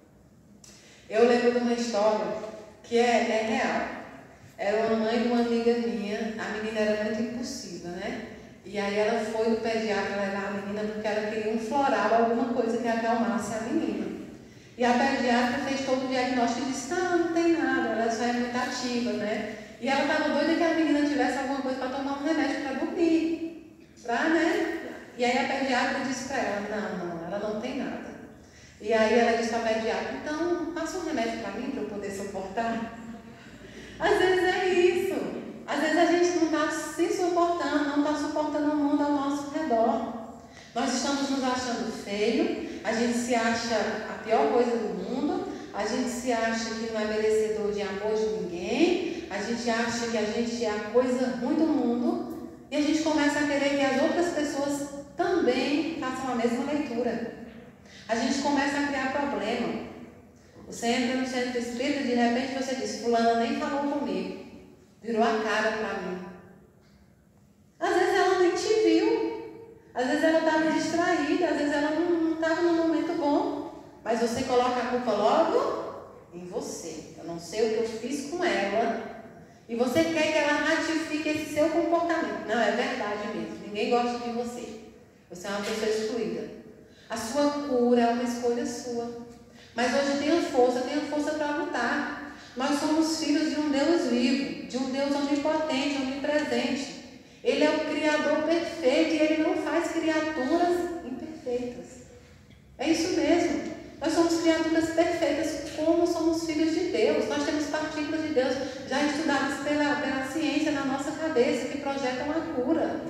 Eu lembro de uma história que é real. Era uma mãe de uma amiga minha, a menina era muito impulsiva, né? E aí ela foi no pediatra levar a menina porque ela queria um floral, alguma coisa que acalmasse a menina. E a pediatra fez todo o diagnóstico e disse, não tem nada, ela só é muito ativa, né? E ela estava doida que a menina tivesse alguma coisa para tomar um remédio para dormir. Né? E aí a pediatra disse para ela, não, ela não tem nada. E aí ela disse para a pediatra, então passa um remédio para mim para eu poder suportar. Às vezes é isso. Às vezes a gente não está se suportando, não está suportando o mundo ao nosso redor. Nós estamos nos achando feio, a gente se acha a pior coisa do mundo, a gente se acha que não é merecedor de amor de ninguém, a gente acha que a gente é a coisa ruim do mundo e a gente começa a querer que as outras pessoas também façam a mesma leitura. A gente começa a criar problema. Você entra no centro espírita e de repente você diz, fulana nem falou comigo, virou a cara para mim. Às vezes ela nem te viu, às vezes ela estava distraída, às vezes ela não estava num momento bom, mas você coloca a culpa logo em você. Eu não sei o que eu fiz com ela e você quer que ela ratifique esse seu comportamento. Não, é verdade mesmo, ninguém gosta de você. Você é uma pessoa excluída. A sua cura é uma escolha sua. Mas hoje tenha força para lutar. Nós somos filhos de um Deus vivo, de um Deus onipotente, onipresente. Ele é o Criador perfeito e Ele não faz criaturas imperfeitas. É isso mesmo. Nós somos criaturas perfeitas como somos filhos de Deus. Nós temos partículas de Deus já estudadas pela ciência na nossa cabeça que projetam a cura.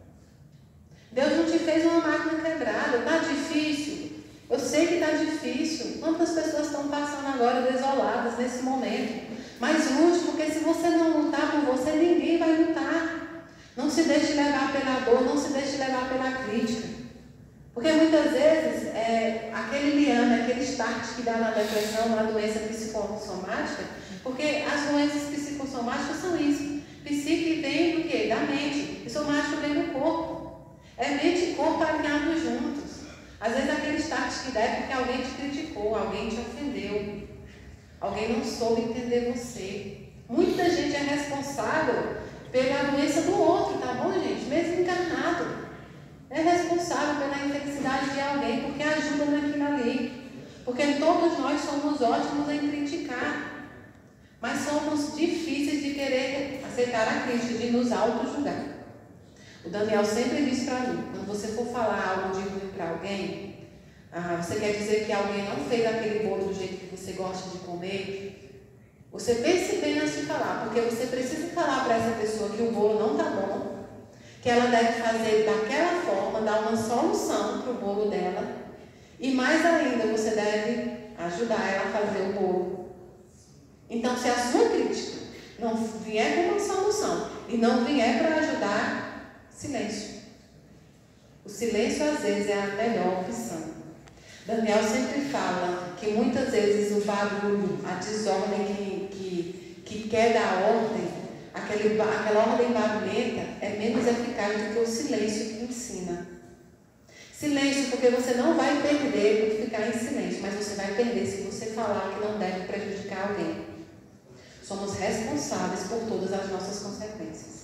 Deus não te fez uma máquina quebrada. Está difícil? Eu sei que está difícil. Quantas pessoas estão passando agora desoladas nesse momento? Mas lute, porque se você não lutar por você, ninguém vai lutar. Não se deixe levar pela dor, não se deixe levar pela crítica. Porque muitas vezes, aquele liame, aquele start que dá na depressão, na doença psicossomática, porque as doenças psicossomáticas são isso. Psique vem do quê? Da mente. E somático vem do corpo. É mente e corpo alinhados juntos. Às vezes aquele start que dá é porque alguém te criticou, alguém te ofendeu, alguém não soube entender você. Muita gente é responsável pela doença do outro, tá bom, gente? Mesmo encarnado. É responsável pela infelicidade de alguém porque ajuda naquilo ali. Porque todos nós somos ótimos em criticar, mas somos difíceis de querer aceitar a crítica, de nos auto-julgar. O Daniel sempre diz para mim, quando você for falar algo de ruim para alguém, você quer dizer que alguém não fez aquele bolo do jeito que você gosta de comer, você pense bem antes de falar, porque você precisa falar para essa pessoa que o bolo não está bom, que ela deve fazer daquela forma, dar uma solução para o bolo dela, e mais ainda, você deve ajudar ela a fazer o bolo. Então, se a sua crítica não vier com uma solução e não vier para ajudar, silêncio. O silêncio às vezes é a melhor opção. Daniel sempre fala que muitas vezes o barulho, a desordem que quer dar ordem, aquela ordem barulhenta é menos eficaz do que o silêncio que ensina. Silêncio, porque você não vai perder por ficar em silêncio, mas você vai perder se você falar que não deve prejudicar alguém. Somos responsáveis por todas as nossas consequências.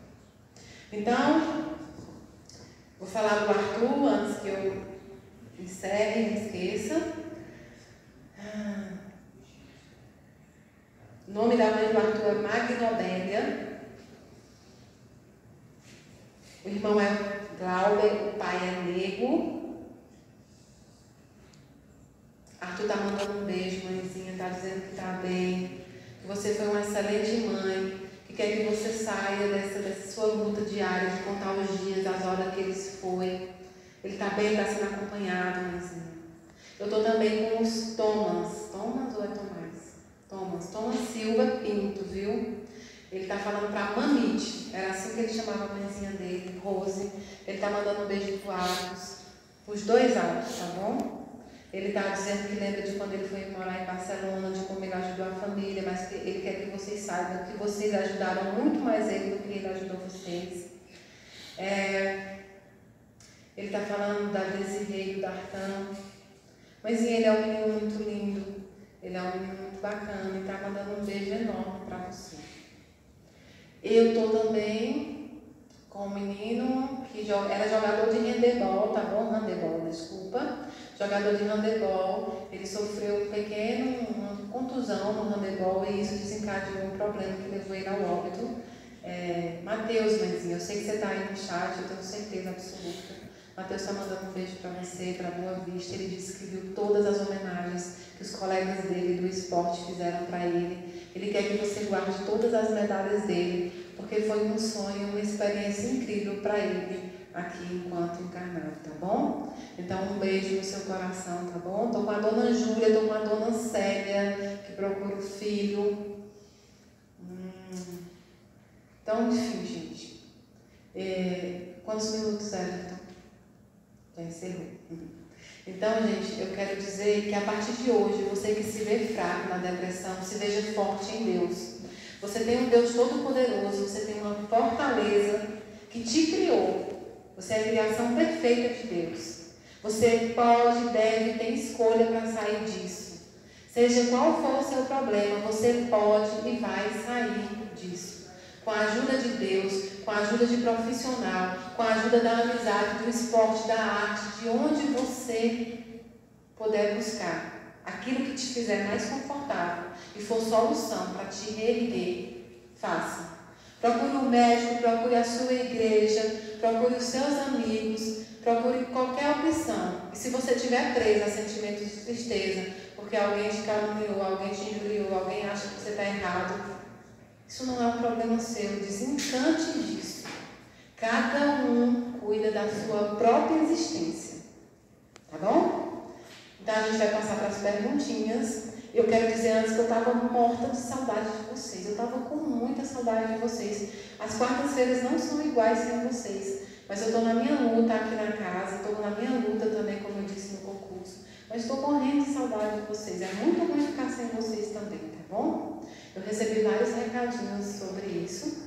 Então, vou falar do Arthur antes que eu encerre e me esqueça. O nome da mãe do Arthur é Magnobélia. O irmão é Glauber, o pai é Nego. Arthur está mandando um beijo, mãezinha, está dizendo que está bem, que você foi uma excelente mãe, que quer que você saia dessa sua luta diária de contar os dias, as horas que ele se foi. Ele está bem, está sendo acompanhado, mãezinha. Eu estou também com os Thomas. Thomas ou é Tomás? Thomas Silva Pinto, viu? Ele está falando para Mamite, era assim que ele chamava a mãezinha dele, Rose. Ele está mandando um beijo para o Arcos, os dois Arcos, tá bom? Ele está dizendo que lembra de quando ele foi morar em Barcelona, de como ele ajudou a família, mas que ele quer que vocês saibam que vocês ajudaram muito mais ele do que ele ajudou vocês. Ele está falando da Desirê e do Dartan. Mas ele é um menino muito lindo, ele é um menino muito bacana e está mandando um beijo enorme para você. Eu estou também com um menino que era jogador de handebol, tá bom? Handebol, desculpa. Jogador de handebol, ele sofreu uma contusão no handebol e isso desencadeou um problema que levou ele ao óbito. Matheus, mãezinha, eu sei que você está aí no chat, eu tenho certeza absoluta. Matheus está mandando um beijo para você, para Boa Vista. Ele disse que viu todas as homenagens que os colegas dele do esporte fizeram para ele. Ele quer que você guarde todas as medalhas dele, porque foi um sonho, uma experiência incrível para ele aqui enquanto encarnado, tá bom? Então um beijo no seu coração, tá bom? Estou com a dona Júlia, estou com a dona Célia, que procura o filho. Então, enfim, gente. Quantos minutos, Everton? Já encerrou. Então, gente, eu quero dizer que a partir de hoje, você que se vê fraco na depressão, se veja forte em Deus. Você tem um Deus todo-poderoso, você tem uma fortaleza que te criou. Você é a criação perfeita de Deus. Você pode, deve, tem escolha para sair disso. Seja qual for o seu problema, você pode e vai sair disso. Com a ajuda de Deus, com a ajuda de profissional, com a ajuda da amizade, do esporte, da arte, de onde você puder buscar aquilo que te fizer mais confortável e for solução para te reerguer, faça. Procure um médico, procure a sua igreja, procure os seus amigos, procure qualquer opção. E se você estiver preso a sentimentos de tristeza, porque alguém te caluniou, alguém te injuriou, alguém acha que você está errado, isso não é um problema seu, desencante disso. Cada um cuida da sua própria existência. Tá bom? Então a gente vai passar para as perguntinhas. Eu quero dizer antes que eu estava morta de saudade de vocês. Eu estava com muita saudade de vocês. As quartas-feiras não são iguais sem vocês. Mas eu estou na minha luta aqui na casa, estou na minha luta também, como eu disse no concurso. Mas estou morrendo de saudade de vocês. É muito ruim ficar sem vocês também, tá bom? Eu recebi vários recadinhos sobre isso.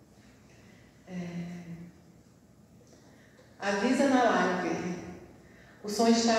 Avisa na live. O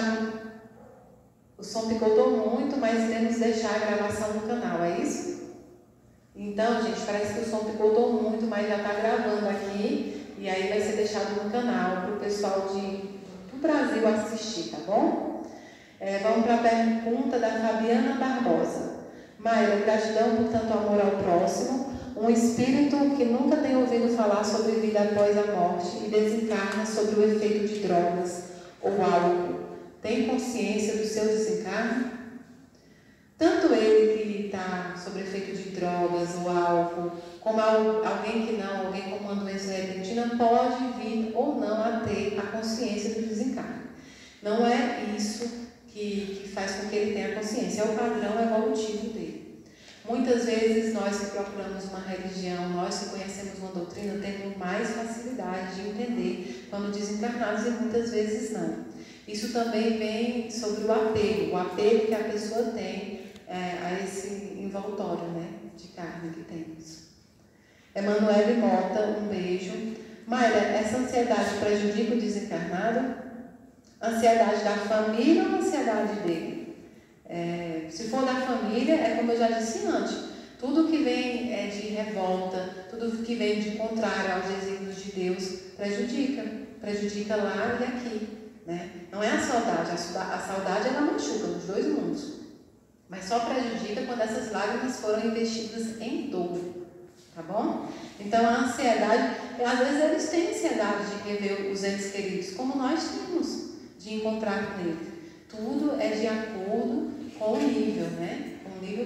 som picotou muito, mas iremos deixar a gravação no canal, é isso? Então, gente, parece que o som picotou muito, mas já está gravando aqui. E aí vai ser deixado no canal para o pessoal do Brasil assistir, tá bom? Vamos para a pergunta da Fabiana Barbosa. Mayra, gratidão por tanto amor ao próximo, um espírito que nunca tem ouvido falar sobre vida após a morte e desencarna sobre o efeito de drogas ou álcool. Tem consciência do seu desencarne? Tanto ele que está sob efeito de drogas ou álcool, como alguém que não, alguém com uma doença repentina, pode vir ou não a ter a consciência do desencarne. Não é isso que faz com que ele tenha consciência, é o padrão evolutivo dele. Muitas vezes nós que procuramos uma religião, nós que conhecemos uma doutrina, temos mais facilidade de entender quando desencarnados e muitas vezes não. Isso também vem sobre o apego que a pessoa tem a esse envoltório, né, de carne que temos. Emanuele Mota, um beijo. Mayra, essa ansiedade prejudica o desencarnado? Ansiedade da família ou ansiedade dele? Se for da família, é como eu já disse antes, tudo que vem de revolta, tudo que vem de contrário aos desígnios de Deus, prejudica lá e aqui, né? Não é a saudade, a saudade ela machuca nos dois mundos, mas só prejudica quando essas lágrimas foram investidas em dor, tá bom? Então a ansiedade, às vezes eles têm ansiedade de rever os entes queridos, como nós temos, de encontrar com ele. Tudo é de acordo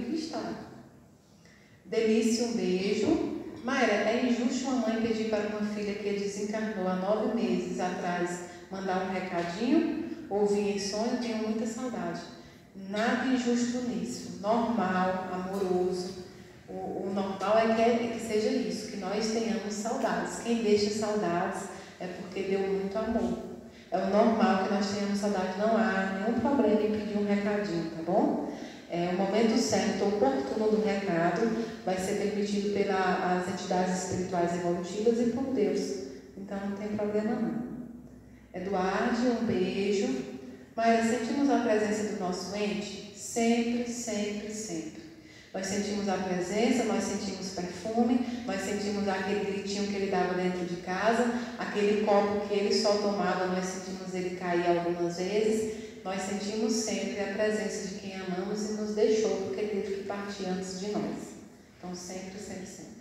que está. Delícia, um beijo. Mayra, é injusto uma mãe pedir para uma filha que desencarnou há 9 meses atrás mandar um recadinho? Ouvi em sonho, tenho muita saudade. Nada injusto nisso. Normal, amoroso. O normal é que seja isso, que nós tenhamos saudades. Quem deixa saudades é porque deu muito amor. É o normal que nós tenhamos saudade. Não há nenhum problema em pedir um recadinho, tá bom? O momento certo, oportuno do recado vai ser permitido pelas entidades espirituais evolutivas e por Deus. Então não tem problema não. Eduardo, um beijo. Mayra, sentimos a presença do nosso ente? Sempre, sempre, sempre. Nós sentimos a presença, nós sentimos perfume, nós sentimos aquele gritinho que ele dava dentro de casa, aquele copo que ele só tomava, nós sentimos ele cair algumas vezes. Nós sentimos sempre a presença de quem amamos e nos deixou, porque teve que partir antes de nós. Então, sempre, sempre, sempre.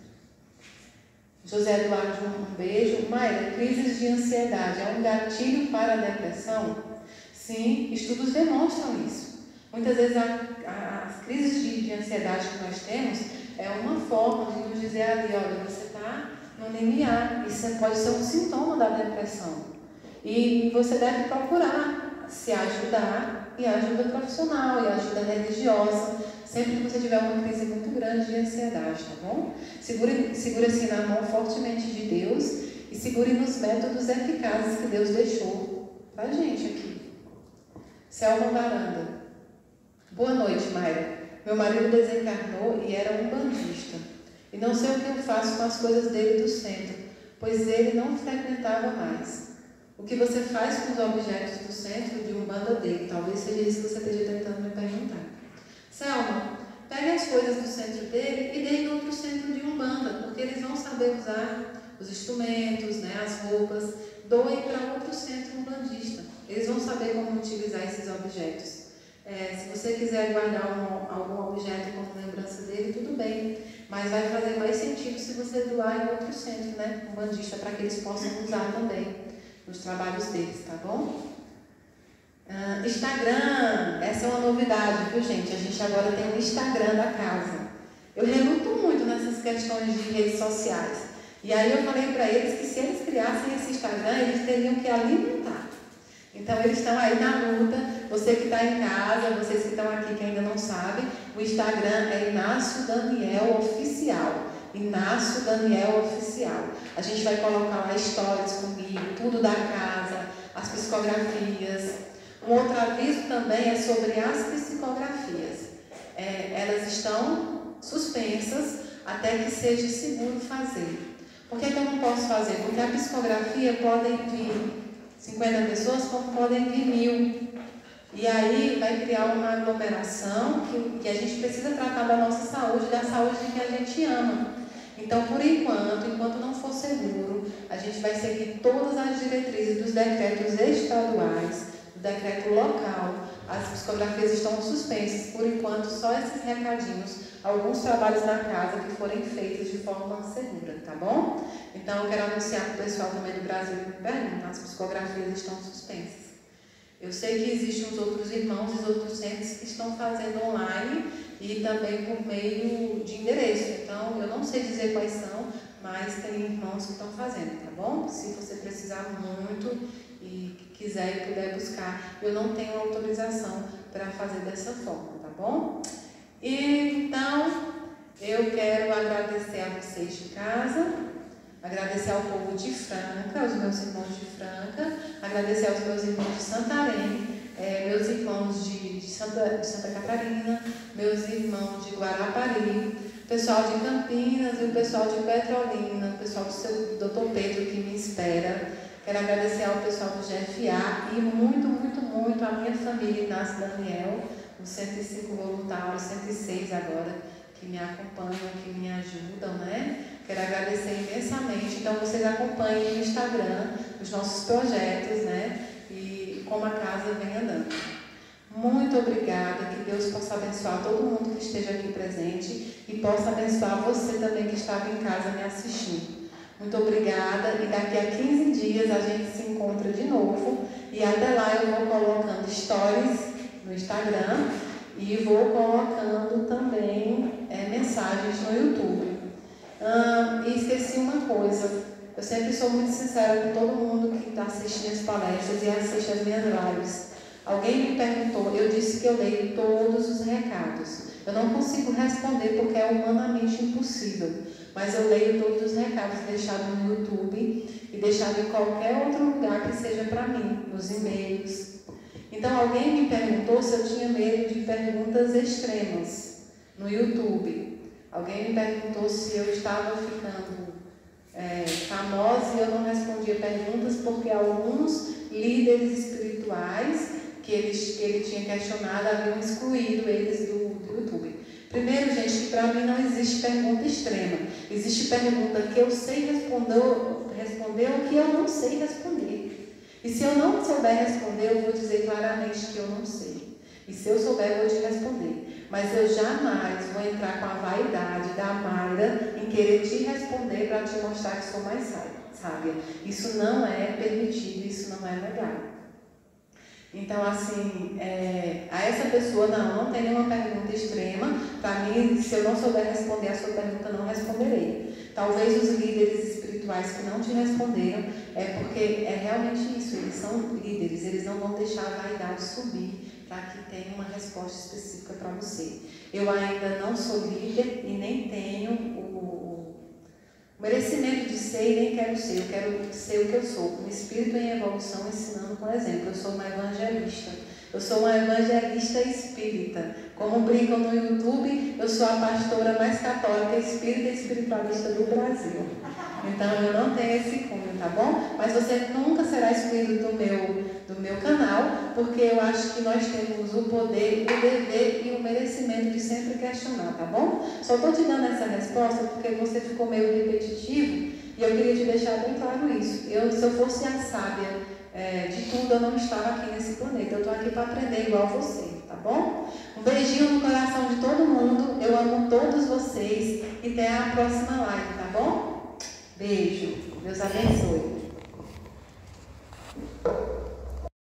José Eduardo, um beijo. Mayra, crises de ansiedade é um gatilho para a depressão? Sim, estudos demonstram isso. Muitas vezes as crises de ansiedade que nós temos é uma forma de nos dizer ali, olha, você está no limiar. Isso pode ser um sintoma da depressão. E você deve procurar se ajudar, e ajuda profissional, e ajuda religiosa, sempre que você tiver uma crise muito grande de ansiedade, tá bom? Segure-se na mão fortemente de Deus e segure nos métodos eficazes que Deus deixou pra gente aqui. Selma Varanda. Boa noite, Mayra. Meu marido desencarnou e era um bandista. E não sei o que eu faço com as coisas dele do centro, pois ele não frequentava mais. O que você faz com os objetos do centro de Umbanda dele? Talvez seja isso que você esteja tentando me perguntar. Selma, pegue as coisas do centro dele e dê em outro centro de Umbanda, porque eles vão saber usar os instrumentos, né, as roupas. Doe para outro centro umbandista. Eles vão saber como utilizar esses objetos. Se você quiser guardar algum objeto como lembrança dele, tudo bem. Mas vai fazer mais sentido se você doar em outro centro, né, umbandista, para que eles possam usar também nos trabalhos deles, tá bom? Instagram, essa é uma novidade, viu, gente? A gente agora tem um Instagram da casa. Eu reluto muito nessas questões de redes sociais. E aí eu falei para eles que se eles criassem esse Instagram, eles teriam que alimentar. Então eles estão aí na luta. Você que está em casa, vocês que estão aqui que ainda não sabem, o Instagram é Inácio Daniel Oficial. Inácio Daniel Oficial. A gente vai colocar lá stories comigo, tudo da casa, as psicografias. Um outro aviso também é sobre as psicografias. Elas estão suspensas até que seja seguro fazer. Por que eu não posso fazer? Porque a psicografia podem vir 50 pessoas, como podem vir 1000. E aí vai criar uma aglomeração que a gente precisa tratar da nossa saúde, da saúde de quem a gente ama. Então, por enquanto não for seguro, a gente vai seguir todas as diretrizes dos decretos estaduais, do decreto local. As psicografias estão suspensas, por enquanto, só esses recadinhos, alguns trabalhos na casa que forem feitos de forma segura, tá bom? Então, eu quero anunciar para o pessoal também do Brasil que me pergunta, as psicografias estão suspensas. Eu sei que existem os outros irmãos e os outros centros que estão fazendo online e também por meio de endereço. Então, eu não sei dizer quais são, mas tem irmãos que estão fazendo, tá bom? Se você precisar muito e quiser e puder buscar, eu não tenho autorização para fazer dessa forma, tá bom? E, então, eu quero agradecer a vocês de casa, agradecer ao povo de Franca, aos meus irmãos de Franca, agradecer aos meus irmãos de Santarém, meus irmãos de Santa Catarina, meus irmãos de Guarapari, o pessoal de Campinas e o pessoal de Petrolina, o pessoal do seu Dr. Pedro que me espera. Quero agradecer ao pessoal do GFA e muito, muito, muito a minha família, Inácio Daniel, os 105 voluntários, 106 agora, que me acompanham, que me ajudam, né? Quero agradecer imensamente. Então, vocês acompanhem no Instagram os nossos projetos, né? E como a casa vem andando. Muito obrigada. Que Deus possa abençoar todo mundo que esteja aqui presente e possa abençoar você também que estava em casa me assistindo. Muito obrigada. E daqui a 15 dias a gente se encontra de novo. E até lá eu vou colocando stories no Instagram e vou colocando também mensagens no YouTube. E esqueci uma coisa. Eu sempre sou muito sincera com todo mundo que assiste minhas palestras e assiste as minhas lives. Alguém me perguntou, eu disse que eu leio todos os recados. Eu não consigo responder porque é humanamente impossível, mas eu leio todos os recados deixados no YouTube e deixados em qualquer outro lugar que seja para mim, nos e-mails. Então alguém me perguntou se eu tinha medo de perguntas extremas no YouTube. Alguém me perguntou se eu estava ficando famosa e eu não respondia perguntas porque alguns líderes espirituais que ele tinha questionado haviam excluído eles do YouTube. Primeiro, gente, que para mim não existe pergunta extrema. Existe pergunta que eu sei responder ou que eu não sei responder. E se eu não souber responder, eu vou dizer claramente que eu não sei. E se eu souber, eu vou te responder. Mas eu jamais vou entrar com a vaidade da Mayra em querer te responder para te mostrar que sou mais sábia. Isso não é permitido, isso não é legal. Então, assim, a essa pessoa não tem nenhuma pergunta extrema. Para mim, se eu não souber responder a sua pergunta, não responderei. Talvez os líderes espirituais que não te responderam porque é realmente isso, eles são líderes, eles não vão deixar a vaidade subir para que tenha uma resposta específica para você. Eu ainda não sou líder e nem tenho o merecimento de ser e nem quero ser. Eu quero ser o que eu sou, um espírito em evolução, ensinando com exemplo. Eu sou uma evangelista. Eu sou uma evangelista espírita. Como brincam no YouTube, eu sou a pastora mais católica, espírita e espiritualista do Brasil. Então eu não tenho esse cunho, tá bom? Mas você nunca será excluído do meu canal, porque eu acho que nós temos o poder, o dever e o merecimento de sempre questionar, tá bom? Só estou te dando essa resposta porque você ficou meio repetitivo e eu queria te deixar bem claro isso. Se eu fosse a sábia de tudo, eu não estava aqui nesse planeta. Eu estou aqui para aprender igual você, tá bom? Um beijinho no coração de todo mundo. Eu amo todos vocês e até a próxima live, tá bom? Beijo. Deus abençoe.